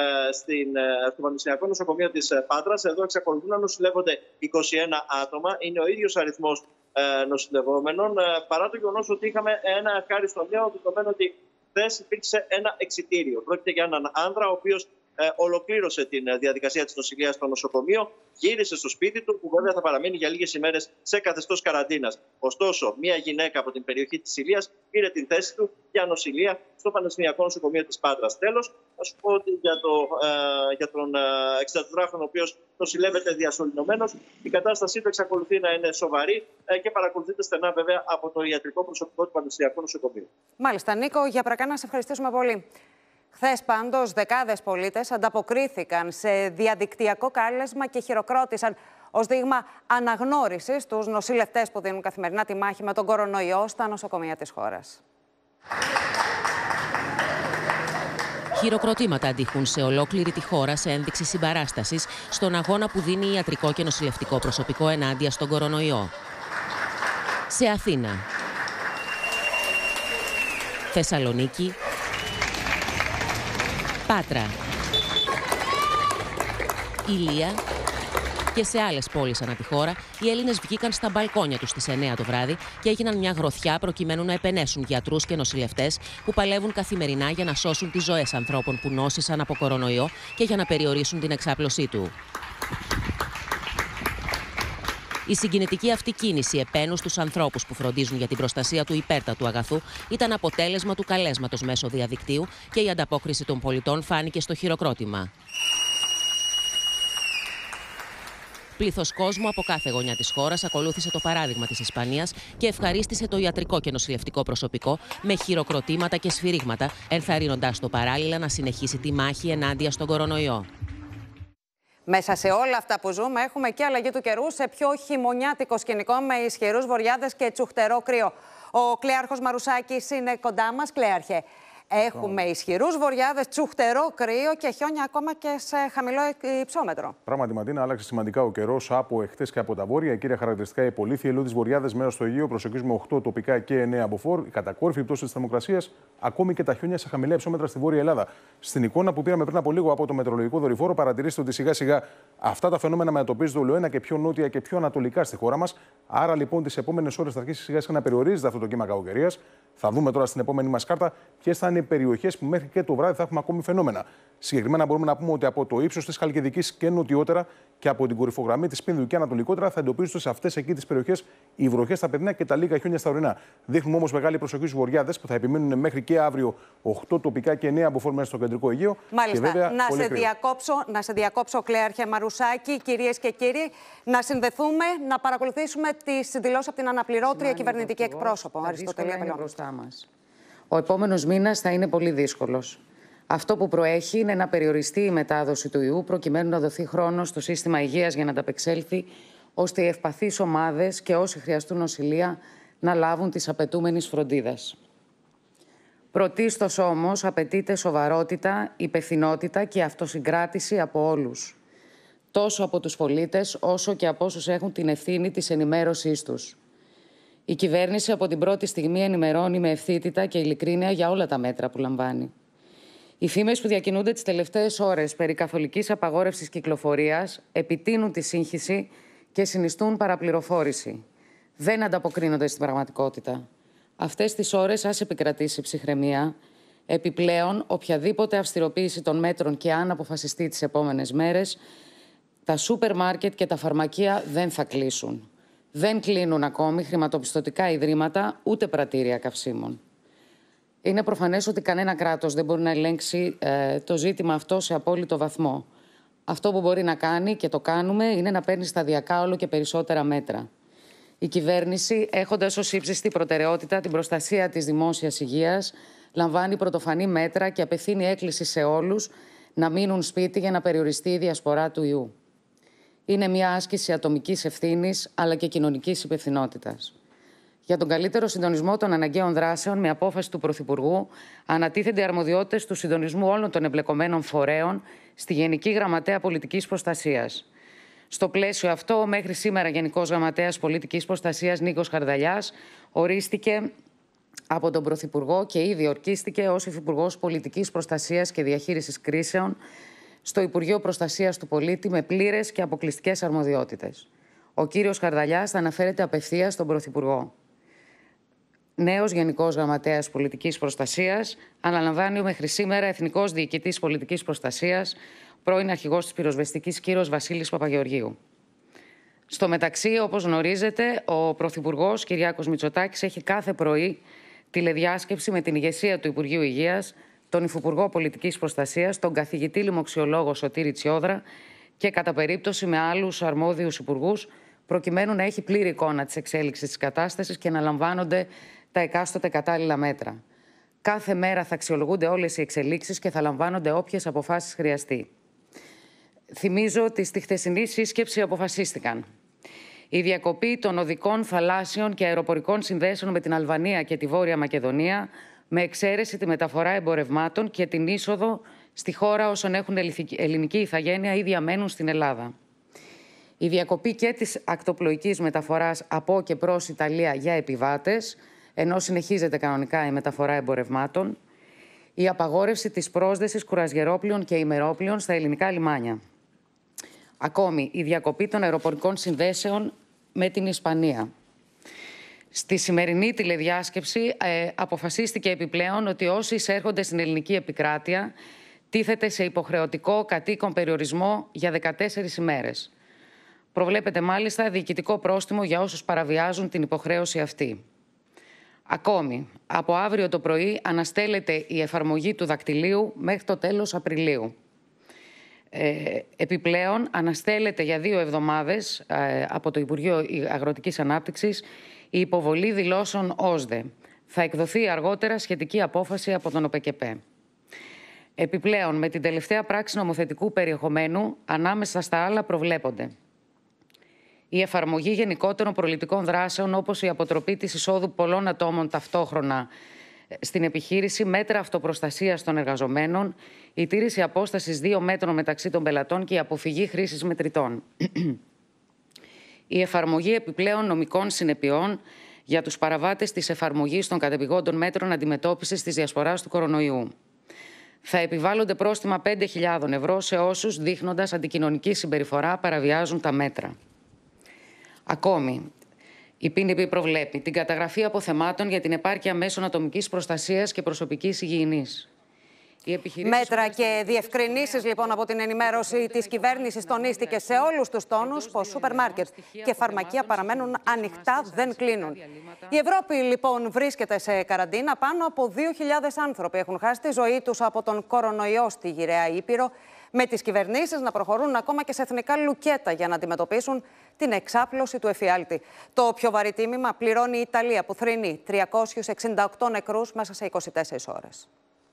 στο Πανεπιστημιακό Νοσοκομείο της Πάτρας, εδώ εξακολουθούν να νοσηλεύονται 21 άτομα. Είναι ο ίδιος αριθμός νοσηλευόμενων, παρά το γεγονός ότι είχαμε ένα ευχάριστο νέο, δεδομένου ότι χθες υπήρξε ένα εξιτήριο. Πρόκειται για έναν άνδρα, ο οποίος ολοκλήρωσε τη διαδικασία της νοσηλείας στο νοσοκομείο, γύρισε στο σπίτι του, που βέβαια θα παραμείνει για λίγες ημέρες σε καθεστώς καραντίνας. Ωστόσο, μια γυναίκα από την περιοχή της Ηλίας πήρε την θέση του για νοσηλεία στο Πανεπιστημιακό Νοσοκομείο της Πάτρας. Τέλος, θα σου πω ότι για τον 64χρονο, ο οποίος νοσηλεύεται διασωληνωμένος, η κατάστασή του εξακολουθεί να είναι σοβαρή και παρακολουθείται στενά βέβαια από το ιατρικό προσωπικό του Πανεπιστημιακού Νοσοκομείου. Μάλιστα, Νίκο, για πρακά να σε ευχαριστήσουμε πολύ. Χθες πάντως δεκάδες πολίτες ανταποκρίθηκαν σε διαδικτυακό κάλεσμα και χειροκρότησαν ως δείγμα αναγνώρισης τους νοσηλευτές που δίνουν καθημερινά τη μάχη με τον κορονοϊό στα νοσοκομεία της χώρας. Χειροκροτήματα αντιχούν σε ολόκληρη τη χώρα σε ένδειξη συμπαράστασης στον αγώνα που δίνει ιατρικό και νοσηλευτικό προσωπικό ενάντια στον κορονοϊό. Σε Αθήνα, Θεσσαλονίκη, Πάτρα, Ηλία και σε άλλες πόλεις ανά τη χώρα, οι Έλληνες βγήκαν στα μπαλκόνια τους στις 9 το βράδυ και έγιναν μια γροθιά προκειμένου να επενέσουν γιατρούς και νοσηλευτές που παλεύουν καθημερινά για να σώσουν τις ζωές ανθρώπων που νόσησαν από κορονοϊό και για να περιορίσουν την εξάπλωσή του. Η συγκινητική αυτή κίνηση επένου στους ανθρώπους που φροντίζουν για την προστασία του υπέρτατου αγαθού ήταν αποτέλεσμα του καλέσματος μέσω διαδικτύου και η ανταπόκριση των πολιτών φάνηκε στο χειροκρότημα. Πλήθος κόσμου από κάθε γωνιά της χώρας ακολούθησε το παράδειγμα της Ισπανίας και ευχαρίστησε το ιατρικό και νοσηλευτικό προσωπικό με χειροκροτήματα και σφυρίγματα, ενθαρρύνοντας το παράλληλα να συνεχίσει τη μάχη ενάντια στον κορονοϊό. Μέσα σε όλα αυτά που ζούμε, έχουμε και αλλαγή του καιρού σε πιο χειμωνιάτικο σκηνικό με ισχυρούς βοριάδες και τσουχτερό κρύο. Ο Κλέαρχος Μαρουσάκης είναι κοντά μας. Κλέαρχε, έχουμε ισχυρούς βοριάδες, τσουχτερό κρύο και χιόνια ακόμα και σε χαμηλό υψόμετρο. Πράγματι, Ματίνα, άλλαξε σημαντικά ο καιρός από εχθές και από τα βόρεια. Η κύρια χαρακτηριστικά η πολύθεια, ελαιώδεις βοριάδες μέσα στο Αιγαίο. Προσεγγίζουμε 8 τοπικά και 9 από φόρ. Η κατακόρυφη πτώση της θερμοκρασίας, ακόμη και τα χιόνια σε χαμηλά υψόμετρα στη Βόρεια Ελλάδα. Στην εικόνα που πήραμε πριν από λίγο από το μετεωρολογικό δορυφόρο, παρατηρήστε ότι σιγά-σιγά αυτά τα φαινόμενα μετατοπίζονται ολοένα και πιο νότια και πιο ανατολικά στη χώρα μας. Άρα λοιπόν τις επόμενες ώρες θα αρχίσει σιγά-σιγά να περιορίζεται αυτό το κύμα κακοκαιρίας. Θα δούμε τώρα στην επόμενη μας κάρτα ποιες θα είναι οι περιοχές που μέχρι και το βράδυ θα έχουμε ακόμη φαινόμενα. Συγκεκριμένα μπορούμε να πούμε ότι από το ύψος της Χαλκιδικής και νοτιότερα και από την κορυφογραμμή της Πίνδου και ανατολικότερα θα εντοπίζονται σε αυτές εκεί τις περιοχές οι βροχές στα παιδινά και τα λίγα χιόνια στα ορεινά. Δείχνουμε όμως μεγάλη προσοχή στους βοριάδες που θα επιμείνουν μέχρι και αύριο 8 τοπικά και 9 από φόρ μέσα στο κεντρικό Αιγαίο. Μάλιστα. Και βέβαια, να σε διακόψω, Κλέαρχε Μαρουσάκη, κυρίες και κύριοι, να συνδεθούμε, να παρακολουθήσουμε τις δηλώσεις από την αναπληρώτρια κυβερνητική εκπρόσωπο. Αριστοτελία Πελιών. Ο επόμενος μήνας θα είναι πολύ δύσκολος. Αυτό που προέχει είναι να περιοριστεί η μετάδοση του ιού προκειμένου να δοθεί χρόνο στο σύστημα υγείας για να ανταπεξέλθει, ώστε οι ευπαθείς ομάδες και όσοι χρειαστούν νοσηλεία να λάβουν τις απαιτούμενης φροντίδας. Πρωτίστως όμως απαιτείται σοβαρότητα, υπευθυνότητα και αυτοσυγκράτηση από όλους. Τόσο από τους πολίτες όσο και από όσους έχουν την ευθύνη της ενημέρωσής τους. Η κυβέρνηση από την πρώτη στιγμή ενημερώνει με ευθύτητα και ειλικρίνεια για όλα τα μέτρα που λαμβάνει. Οι φήμες που διακινούνται τις τελευταίες ώρες περί καθολικής απαγόρευσης κυκλοφορίας επιτείνουν τη σύγχυση και συνιστούν παραπληροφόρηση. Δεν ανταποκρίνονται στην πραγματικότητα. Αυτές τις ώρες ας επικρατήσει ψυχραιμία. Επιπλέον, οποιαδήποτε αυστηροποίηση των μέτρων και αν αποφασιστεί τις επόμενες μέρες, τα σούπερ μάρκετ και τα φαρμακεία δεν θα κλείσουν. Δεν κλείνουν ακόμη χρηματοπιστωτικά ιδρύματα, ούτε πρατήρια καυσίμων. Είναι προφανές ότι κανένα κράτος δεν μπορεί να ελέγξει το ζήτημα αυτό σε απόλυτο βαθμό. Αυτό που μπορεί να κάνει, και το κάνουμε, είναι να παίρνει σταδιακά όλο και περισσότερα μέτρα. Η κυβέρνηση, έχοντας ως ύψιστη προτεραιότητα την προστασία της δημόσιας υγείας, λαμβάνει πρωτοφανή μέτρα και απευθύνει έκκληση σε όλους να μείνουν σπίτι για να περιοριστεί η διασπορά του ιού. Είναι μια άσκηση ατομικής ευθύνης, αλλά και κοινωνικής υπευθυνότητας. Για τον καλύτερο συντονισμό των αναγκαίων δράσεων, με απόφαση του Πρωθυπουργού, ανατίθενται αρμοδιότητες του συντονισμού όλων των εμπλεκομένων φορέων στη Γενική Γραμματέα Πολιτικής Προστασίας. Στο πλαίσιο αυτό, μέχρι σήμερα Γενικός Γραμματέας Πολιτικής Προστασίας Νίκος Χαρδαλιάς ορίστηκε από τον Πρωθυπουργό και ήδη ορκίστηκε ως Υφυπουργός Πολιτικής Προστασίας και Διαχείρισης Κρίσεων στο Υπουργείο Προστασίας του Πολίτη με πλήρες και αποκλειστικές αρμοδιότητες. Ο κύριος Χαρδαλιάς θα αναφέρεται απευθείας στον Πρωθυπουργό. Νέος Γενικός Γραμματέας Πολιτικής Προστασίας αναλαμβάνει ο μέχρι σήμερα Εθνικός Διοικητής Πολιτικής Προστασίας, πρώην Αρχηγός της Πυροσβεστικής κ. Βασίλης Παπαγεωργίου. Στο μεταξύ, όπως γνωρίζετε, ο Πρωθυπουργός Κυριάκος Μητσοτάκης έχει κάθε πρωί τηλεδιάσκεψη με την ηγεσία του Υπουργείου Υγείας, τον Υφυπουργό Πολιτικής Προστασίας, τον καθηγητή λοιμοξιολόγο Σωτήρη Τσιόδρα και κατά περίπτωση με άλλους αρμόδιους υπουργούς, προκειμένου να έχει πλήρη εικόνα της εξέλιξης της κατάστασης και να λαμβάνονται τα εκάστοτε κατάλληλα μέτρα. Κάθε μέρα θα αξιολογούνται όλες οι εξελίξεις και θα λαμβάνονται όποιες αποφάσεις χρειαστεί. Θυμίζω ότι στη χθεσινή σύσκεψη αποφασίστηκαν η διακοπή των οδικών, θαλάσσιων και αεροπορικών συνδέσεων με την Αλβανία και τη Βόρεια Μακεδονία με εξαίρεση τη μεταφορά εμπορευμάτων και την είσοδο στη χώρα όσων έχουν ελληνική ηθαγένεια ή διαμένουν στην Ελλάδα. Η διακοπή και της ακτοπλοϊκής μεταφοράς από και προς Ιταλία για επιβάτες, ενώ συνεχίζεται κανονικά η μεταφορά εμπορευμάτων. Η απαγόρευση της πρόσδεσης κουρασγερόπλοιων και ημερόπλοιων στα ελληνικά λιμάνια. Ακόμη, η διακοπή των αεροπορικών συνδέσεων με την Ισπανία. Στη σημερινή τηλεδιάσκεψη αποφασίστηκε επιπλέον ότι όσοι εισέρχονται στην ελληνική επικράτεια τίθεται σε υποχρεωτικό κατοίκον περιορισμό για 14 ημέρες. Προβλέπεται μάλιστα διοικητικό πρόστιμο για όσους παραβιάζουν την υποχρέωση αυτή. Ακόμη, από αύριο το πρωί αναστέλλεται η εφαρμογή του δακτυλίου μέχρι το τέλος Απριλίου. Επιπλέον, αναστέλλεται για 2 εβδομάδες από το Υπουργείο Αγροτικής Ανάπτυξης η υποβολή δηλώσεων ΩΣΔΕ. Θα εκδοθεί αργότερα σχετική απόφαση από τον ΟΠΕΚΕΠΕ. Επιπλέον, με την τελευταία πράξη νομοθετικού περιεχομένου, ανάμεσα στα άλλα προβλέπονται η εφαρμογή γενικότερων προληπτικών δράσεων, όπως η αποτροπή της εισόδου πολλών ατόμων ταυτόχρονα στην επιχείρηση, μέτρα αυτοπροστασίας των εργαζομένων, η τήρηση απόστασης 2 μέτρων μεταξύ των πελατών και η αποφυγή χρήσης μετρητών. Η εφαρμογή επιπλέον νομικών συνεπειών για τους παραβάτες της εφαρμογής των κατεπηγόντων μέτρων αντιμετώπισης της διασποράς του κορονοϊού. Θα επιβάλλονται πρόστιμα 5.000 ευρώ σε όσους, δείχνοντας αντικοινωνική συμπεριφορά, παραβιάζουν τα μέτρα. Ακόμη, η ΠΝΠ προβλέπει την καταγραφή αποθεμάτων για την επάρκεια μέσων ατομικής προστασίας και προσωπικής υγιεινής. Μέτρα και διευκρινήσεις λοιπόν από την ενημέρωση της κυβέρνησης τονίστηκε σε όλους τους τόνους πως σούπερ μάρκετ και φαρμακεία παραμένουν ανοιχτά, δεν κλείνουν. Η Ευρώπη λοιπόν βρίσκεται σε καραντίνα. Πάνω από 2.000 άνθρωποι έχουν χάσει τη ζωή τους από τον κορονοϊό στη Γυραιά Ήπειρο, με τις κυβερνήσεις να προχωρούν ακόμα και σε εθνικά λουκέτα για να αντιμετωπίσουν την εξάπλωση του εφιάλτη. Το πιο βαρύ τίμημα πληρώνει η Ιταλία, που θρηνεί 368 νεκρούς μέσα σε 24 ώρες.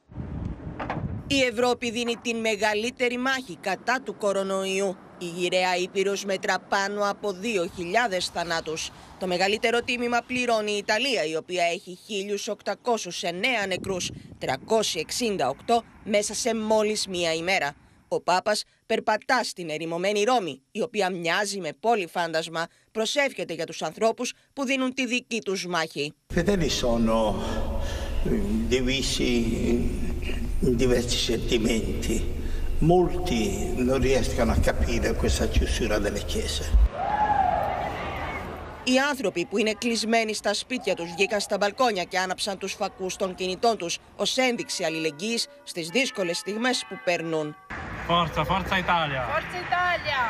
Η Ευρώπη δίνει την μεγαλύτερη μάχη κατά του κορονοϊού. Η Γυραιά Ήπειρος μετρά πάνω από 2.000 θανάτους. Το μεγαλύτερο τίμημα πληρώνει η Ιταλία, η οποία έχει 1.809 νεκρούς, 368 μέσα σε μόλις μία ημέρα. Ο Πάπας περπατά στην ερημωμένη Ρώμη, η οποία μοιάζει με πόλη φάντασμα, προσεύχεται για τους ανθρώπους που δίνουν τη δική τους μάχη. Fedeli sono divisi in diversi sentimenti. Molti non riescono a capire questa chiusura delle chiese. Οι άνθρωποι που είναι κλεισμένοι στα σπίτια τους βγήκαν στα μπαλκόνια και άναψαν τους φακούς των κινητών τους ως ένδειξη αλληλεγγύης στις δύσκολες στιγμές που περνούν. Forza, forza Italia! Forza Italia!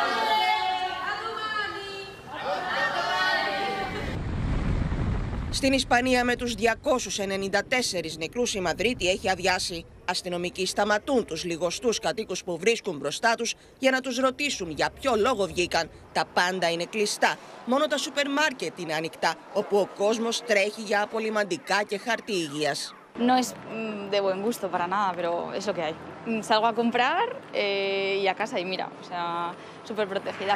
Στην Ισπανία με τους 294 νεκρούς η Μαδρίτη έχει αδειάσει. Αστυνομικοί σταματούν τους λιγοστούς κατοίκους που βρίσκουν μπροστά τους για να τους ρωτήσουν για ποιο λόγο βγήκαν. Τα πάντα είναι κλειστά. Μόνο τα σούπερ μάρκετ είναι ανοιχτά, όπου ο κόσμος τρέχει για απολυμαντικά και χαρτί υγείας. No es de buen gusto para nada, pero es lo que hay. Salgo a comprar y a casa y mira, o sea, súper protegida.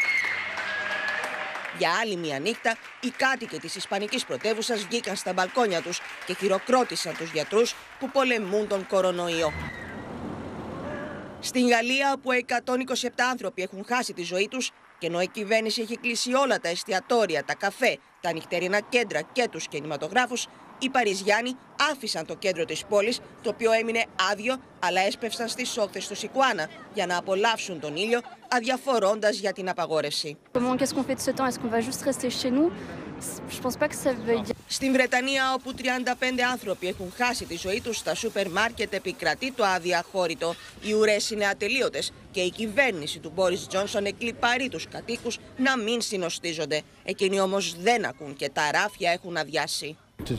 Για άλλη μια νύχτα, οι κάτοικοι της ισπανικής πρωτεύουσας βγήκαν στα μπαλκόνια τους και χειροκρότησαν τους γιατρούς που πολεμούν τον κορονοϊό. Στην Γαλλία, όπου 127 άνθρωποι έχουν χάσει τη ζωή τους, και ενώ η κυβέρνηση έχει κλείσει όλα τα εστιατόρια, τα καφέ, τα νυχτερινά κέντρα και τους κινηματογράφους, οι Παριζιάνοι άφησαν το κέντρο της πόλης, το οποίο έμεινε άδειο, αλλά έσπευσαν στις όχθες του Σικουάνα για να απολαύσουν τον ήλιο, αδιαφορώντας για την απαγόρευση. Στην Βρετανία, όπου 35 άνθρωποι έχουν χάσει τη ζωή τους, στα σούπερ μάρκετ επικρατεί το αδιαχώρητο. Οι ουρές είναι ατελείωτες και η κυβέρνηση του Μπόρις Τζόνσον εκλιπαρεί τους κατοίκους να μην συνοστίζονται. Εκείνοι όμως δεν ακούν και τα ράφια έχουν αδειάσει.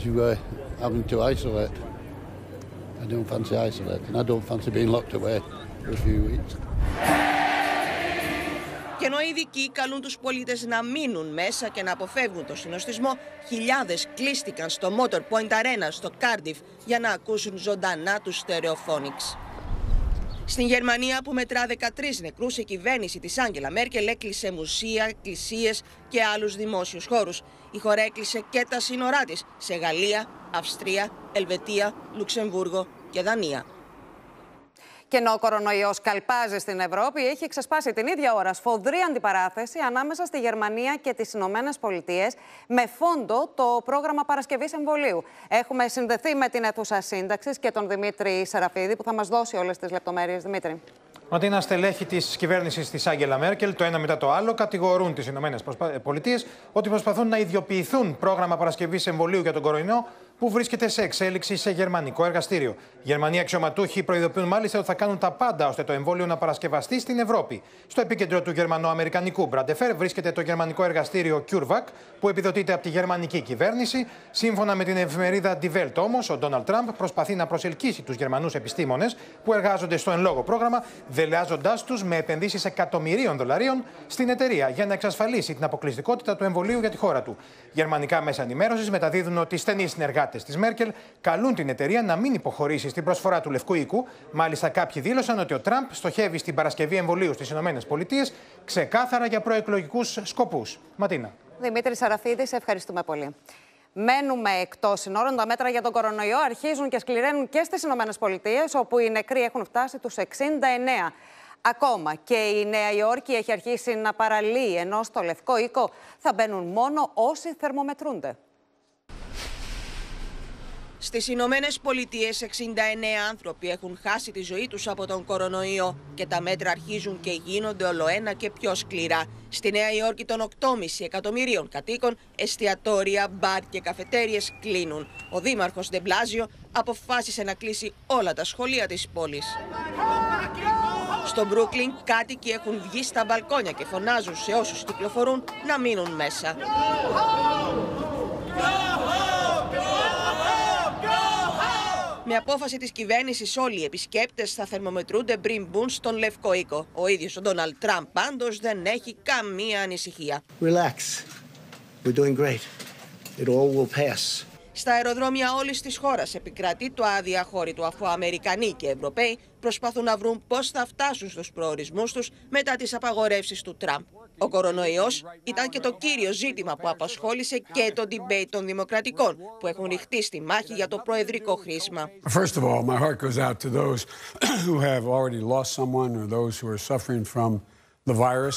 Και ενώ οι ειδικοί καλούν τους πολίτες να μείνουν μέσα και να αποφεύγουν το συνοστισμό, χιλιάδες κλείστηκαν στο Motor Point Arena στο Κάρντιφ για να ακούσουν ζωντανά τους Stereophonics. Στην Γερμανία, που μετρά 13 νεκρούς, η κυβέρνηση της Άγγελα Μέρκελ έκλεισε μουσεία, εκκλησίες και άλλους δημόσιους χώρους. Η χώρα έκλεισε και τα σύνορά της σε Γαλλία, Αυστρία, Ελβετία, Λουξεμβούργο και Δανία. Και ενώ ο κορονοϊός καλπάζει στην Ευρώπη, έχει ξεσπάσει την ίδια ώρα σφοδρή αντιπαράθεση ανάμεσα στη Γερμανία και τις Ηνωμένες Πολιτείες με φόντο το πρόγραμμα παρασκευής εμβολίου. Έχουμε συνδεθεί με την αίθουσα σύνταξης και τον Δημήτρη Σεραφίδη που θα μας δώσει όλες τις λεπτομέρειες. Δημήτρη. Ματίνα, στελέχη της κυβέρνησης της Άγγελα Μέρκελ, το ένα μετά το άλλο, κατηγορούν τις Ηνωμένες Πολιτείες ότι προσπαθούν να ιδιοποιηθούν πρόγραμμα παρασκευής εμβολίου για τον κορονοϊό που βρίσκεται σε εξέλιξη σε γερμανικό εργαστήριο. Γερμανοί αξιωματούχοι προειδοποιούν μάλιστα ότι θα κάνουν τα πάντα ώστε το εμβόλιο να παρασκευαστεί στην Ευρώπη. Στο επίκεντρο του γερμανο-αμερικανικού Μπραντεφέρ βρίσκεται το γερμανικό εργαστήριο CureVac, που επιδοτείται από τη γερμανική κυβέρνηση. Σύμφωνα με την εφημερίδα Die Welt, όμως, ο Ντόναλντ Τραμπ προσπαθεί να προσελκύσει τους Γερμανούς επιστήμονες που εργάζονται στο εν λόγω πρόγραμμα, δελεάζοντάς τους με επενδύσεις εκατομμυρίων δολαρίων στην εταιρεία για να εξασφαλίσει την αποκλειστικότητα του εμβολίου για τη χώρα του. Γερμανικά μέσα ενημέρωσης μεταδίδουν ότι στενοί συνεργάτες της Μέρκελ καλούν την εταιρεία να μην υποχωρήσει στην προσφορά του Λευκού Οίκου. Μάλιστα, κάποιοι δήλωσαν ότι ο Τραμπ στοχεύει στην παρασκευή εμβολίου στις ΗΠΑ ξεκάθαρα για προεκλογικούς σκοπούς. Ματίνα. Δημήτρη Σαραφίδη, σε ευχαριστούμε πολύ. Μένουμε εκτός συνόρων. Τα μέτρα για τον κορονοϊό αρχίζουν και σκληραίνουν και στις ΗΠΑ, όπου οι νεκροί έχουν φτάσει τους 69. Ακόμα και η Νέα Υόρκη έχει αρχίσει να παραλύει, ενώ στο Λευκό Οίκο θα μπαίνουν μόνο όσοι θερμομετρούνται. Στις Ηνωμένες Πολιτείες 69 άνθρωποι έχουν χάσει τη ζωή τους από τον κορονοϊό και τα μέτρα αρχίζουν και γίνονται ολοένα και πιο σκληρά. Στη Νέα Υόρκη των 8,5 εκατομμυρίων κατοίκων, εστιατόρια, μπαρ και καφετέριες κλείνουν. Ο δήμαρχος Ντε Μπλάζιο αποφάσισε να κλείσει όλα τα σχολεία της πόλης. Στο Μπρούκλιν, κάτοικοι έχουν βγει στα μπαλκόνια και φωνάζουν σε όσους κυκλοφορούν να μείνουν μέσα. Με απόφαση της κυβέρνησης, όλοι οι επισκέπτες θα θερμομετρούνται πριν μπουν στον Λευκό Οίκο. Ο ίδιος ο Ντόναλντ Τραμπ πάντως δεν έχει καμία ανησυχία. Relax. We're doing great. It all will pass. Στα αεροδρόμια όλης της χώρας επικρατεί το αδιαχώρητο, αφού Αμερικανοί και Ευρωπαίοι προσπαθούν να βρουν πώς θα φτάσουν στους προορισμούς τους μετά τις απαγορεύσεις του Τραμπ. Ο κορονοϊός ήταν και το κύριο ζήτημα που απασχόλησε και το debate των Δημοκρατικών, που έχουν ρηχτεί στη μάχη για το προεδρικό χρήσμα. First of all, my heart goes out to those who have already lost someone or those who are suffering from the virus.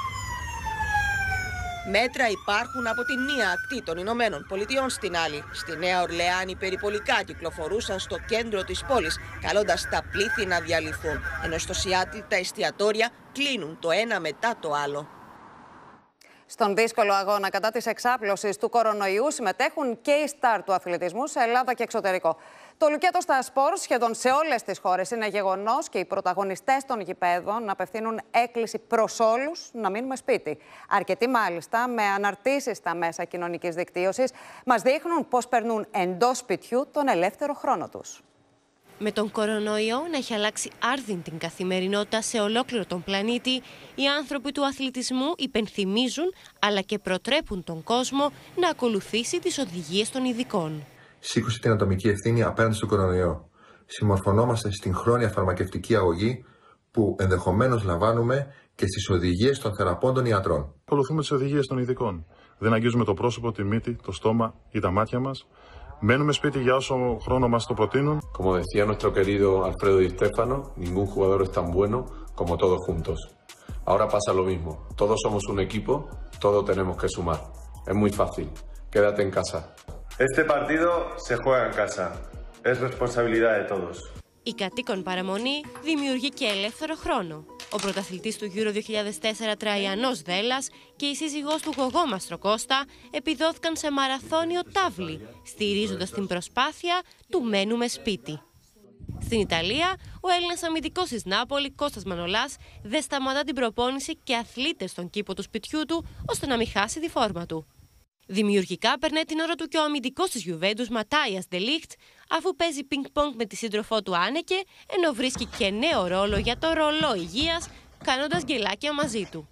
Μέτρα υπάρχουν από τη μία ακτή των Ηνωμένων Πολιτειών στην άλλη. Στη Νέα Ορλεάνη περιπολικά κυκλοφορούσαν στο κέντρο της πόλης, καλώντας τα πλήθη να διαλυθούν, ενώ στο Σιάτλ τα εστιατόρια κλείνουν το ένα μετά το άλλο. Στον δύσκολο αγώνα κατά της εξάπλωσης του κορονοϊού συμμετέχουν και οι στάρ του αθλητισμού σε Ελλάδα και εξωτερικό. Το λουκέτο στα σπορ σχεδόν σε όλες τις χώρες είναι γεγονός και οι πρωταγωνιστές των γηπέδων απευθύνουν έκκληση προς όλους να μείνουμε σπίτι. Αρκετοί μάλιστα, με αναρτήσεις στα μέσα κοινωνικής δικτύωσης, μας δείχνουν πώς περνούν εντός σπιτιού τον ελεύθερο χρόνο τους. Με τον κορονοϊό να έχει αλλάξει άρδιν την καθημερινότητα σε ολόκληρο τον πλανήτη, οι άνθρωποι του αθλητισμού υπενθυμίζουν αλλά και προτρέπουν τον κόσμο να ακολουθήσει τις οδηγίες των ειδικών. Σήκωσε την ατομική ευθύνη απέναντι στον κορονοϊό. Συμμορφωνόμαστε στην χρόνια φαρμακευτική αγωγή που ενδεχομένως λαμβάνουμε και στις οδηγίες των θεραπόντων ιατρών. Ακολουθούμε τις οδηγίες των ειδικών. Δεν αγγίζουμε το πρόσωπο, τη μύτη, το στόμα ή τα μάτια μας. Μένουμε σπίτι για όσο χρόνο μας το προτείνουν. Como decía nuestro querido Alfredo Di Stéfano, ningún jugador es tan bueno como todos juntos. Ahora pasa lo mismo. Todos somos un equipo, todos tenemos que sumar. Es muy fácil. Quédate en casa. Este partido se juega en casa. Es responsabilidad de todos. Η κατοίκον παραμονή δημιουργεί και ελεύθερο χρόνο. Ο πρωταθλητής του Euro 2004 Τραϊανός Δέλλας και η σύζυγός του Γογό Μαστροκώστα επιδόθηκαν σε μαραθώνιο τάβλη, στηρίζοντας την προσπάθεια του «Μένουμε σπίτι». Στην Ιταλία, ο Έλληνας αμυντικός της Νάπολη, Κώστας Μανολάς, δεν σταματά την προπόνηση και αθλείται στον κήπο του σπιτιού του, ώστε να μην χάσει τη φόρμα του. Δημιουργικά περνάει την ώρα του και ο αμυντικός της Γιουβέντους Ματάιας Ντε Λίχτ, αφού παίζει πινκ-πονγκ με τη σύντροφό του Άνεκε, ενώ βρίσκει και νέο ρόλο για το ρολό υγείας, κάνοντας γκελάκια μαζί του.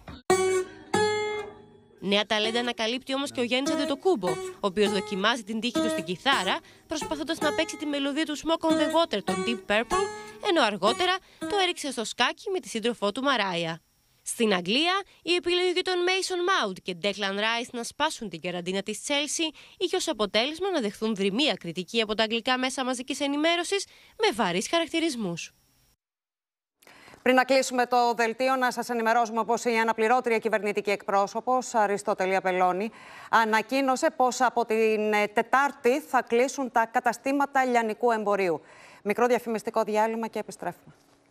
Νέα ταλέντα ανακαλύπτει όμως και ο Γιάννης Αντετοκούμπο, ο οποίος δοκιμάζει την τύχη του στην κιθάρα, προσπαθώντας να παίξει τη μελωδία του Smoke on the Water των Deep Purple, ενώ αργότερα το έριξε στο σκάκι με τη σύντροφό του Μαράια. Στην Αγγλία, η επιλογή των Mason Mount και Declan Rice να σπάσουν την καραντίνα της Chelsea είχε ως αποτέλεσμα να δεχθούν δρυμία κριτική από τα αγγλικά μέσα μαζικής ενημέρωσης με βαρύς χαρακτηρισμούς. Πριν να κλείσουμε το δελτίο, να σας ενημερώσουμε πως η αναπληρώτρια κυβερνητική εκπρόσωπος, Αριστοτέλη Απελώνη, ανακοίνωσε πως από την Τετάρτη θα κλείσουν τα καταστήματα λιανικού εμπορίου. Μικρό διαφημιστικό διάλειμμα και επιστρέφουμε.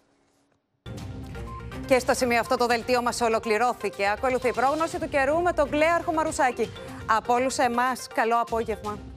Και στο σημείο αυτό το δελτίο μας ολοκληρώθηκε. Ακολουθεί η πρόγνωση του καιρού με τον Κλέαρχο Μαρουσάκη. Από όλους εμάς, καλό απόγευμα.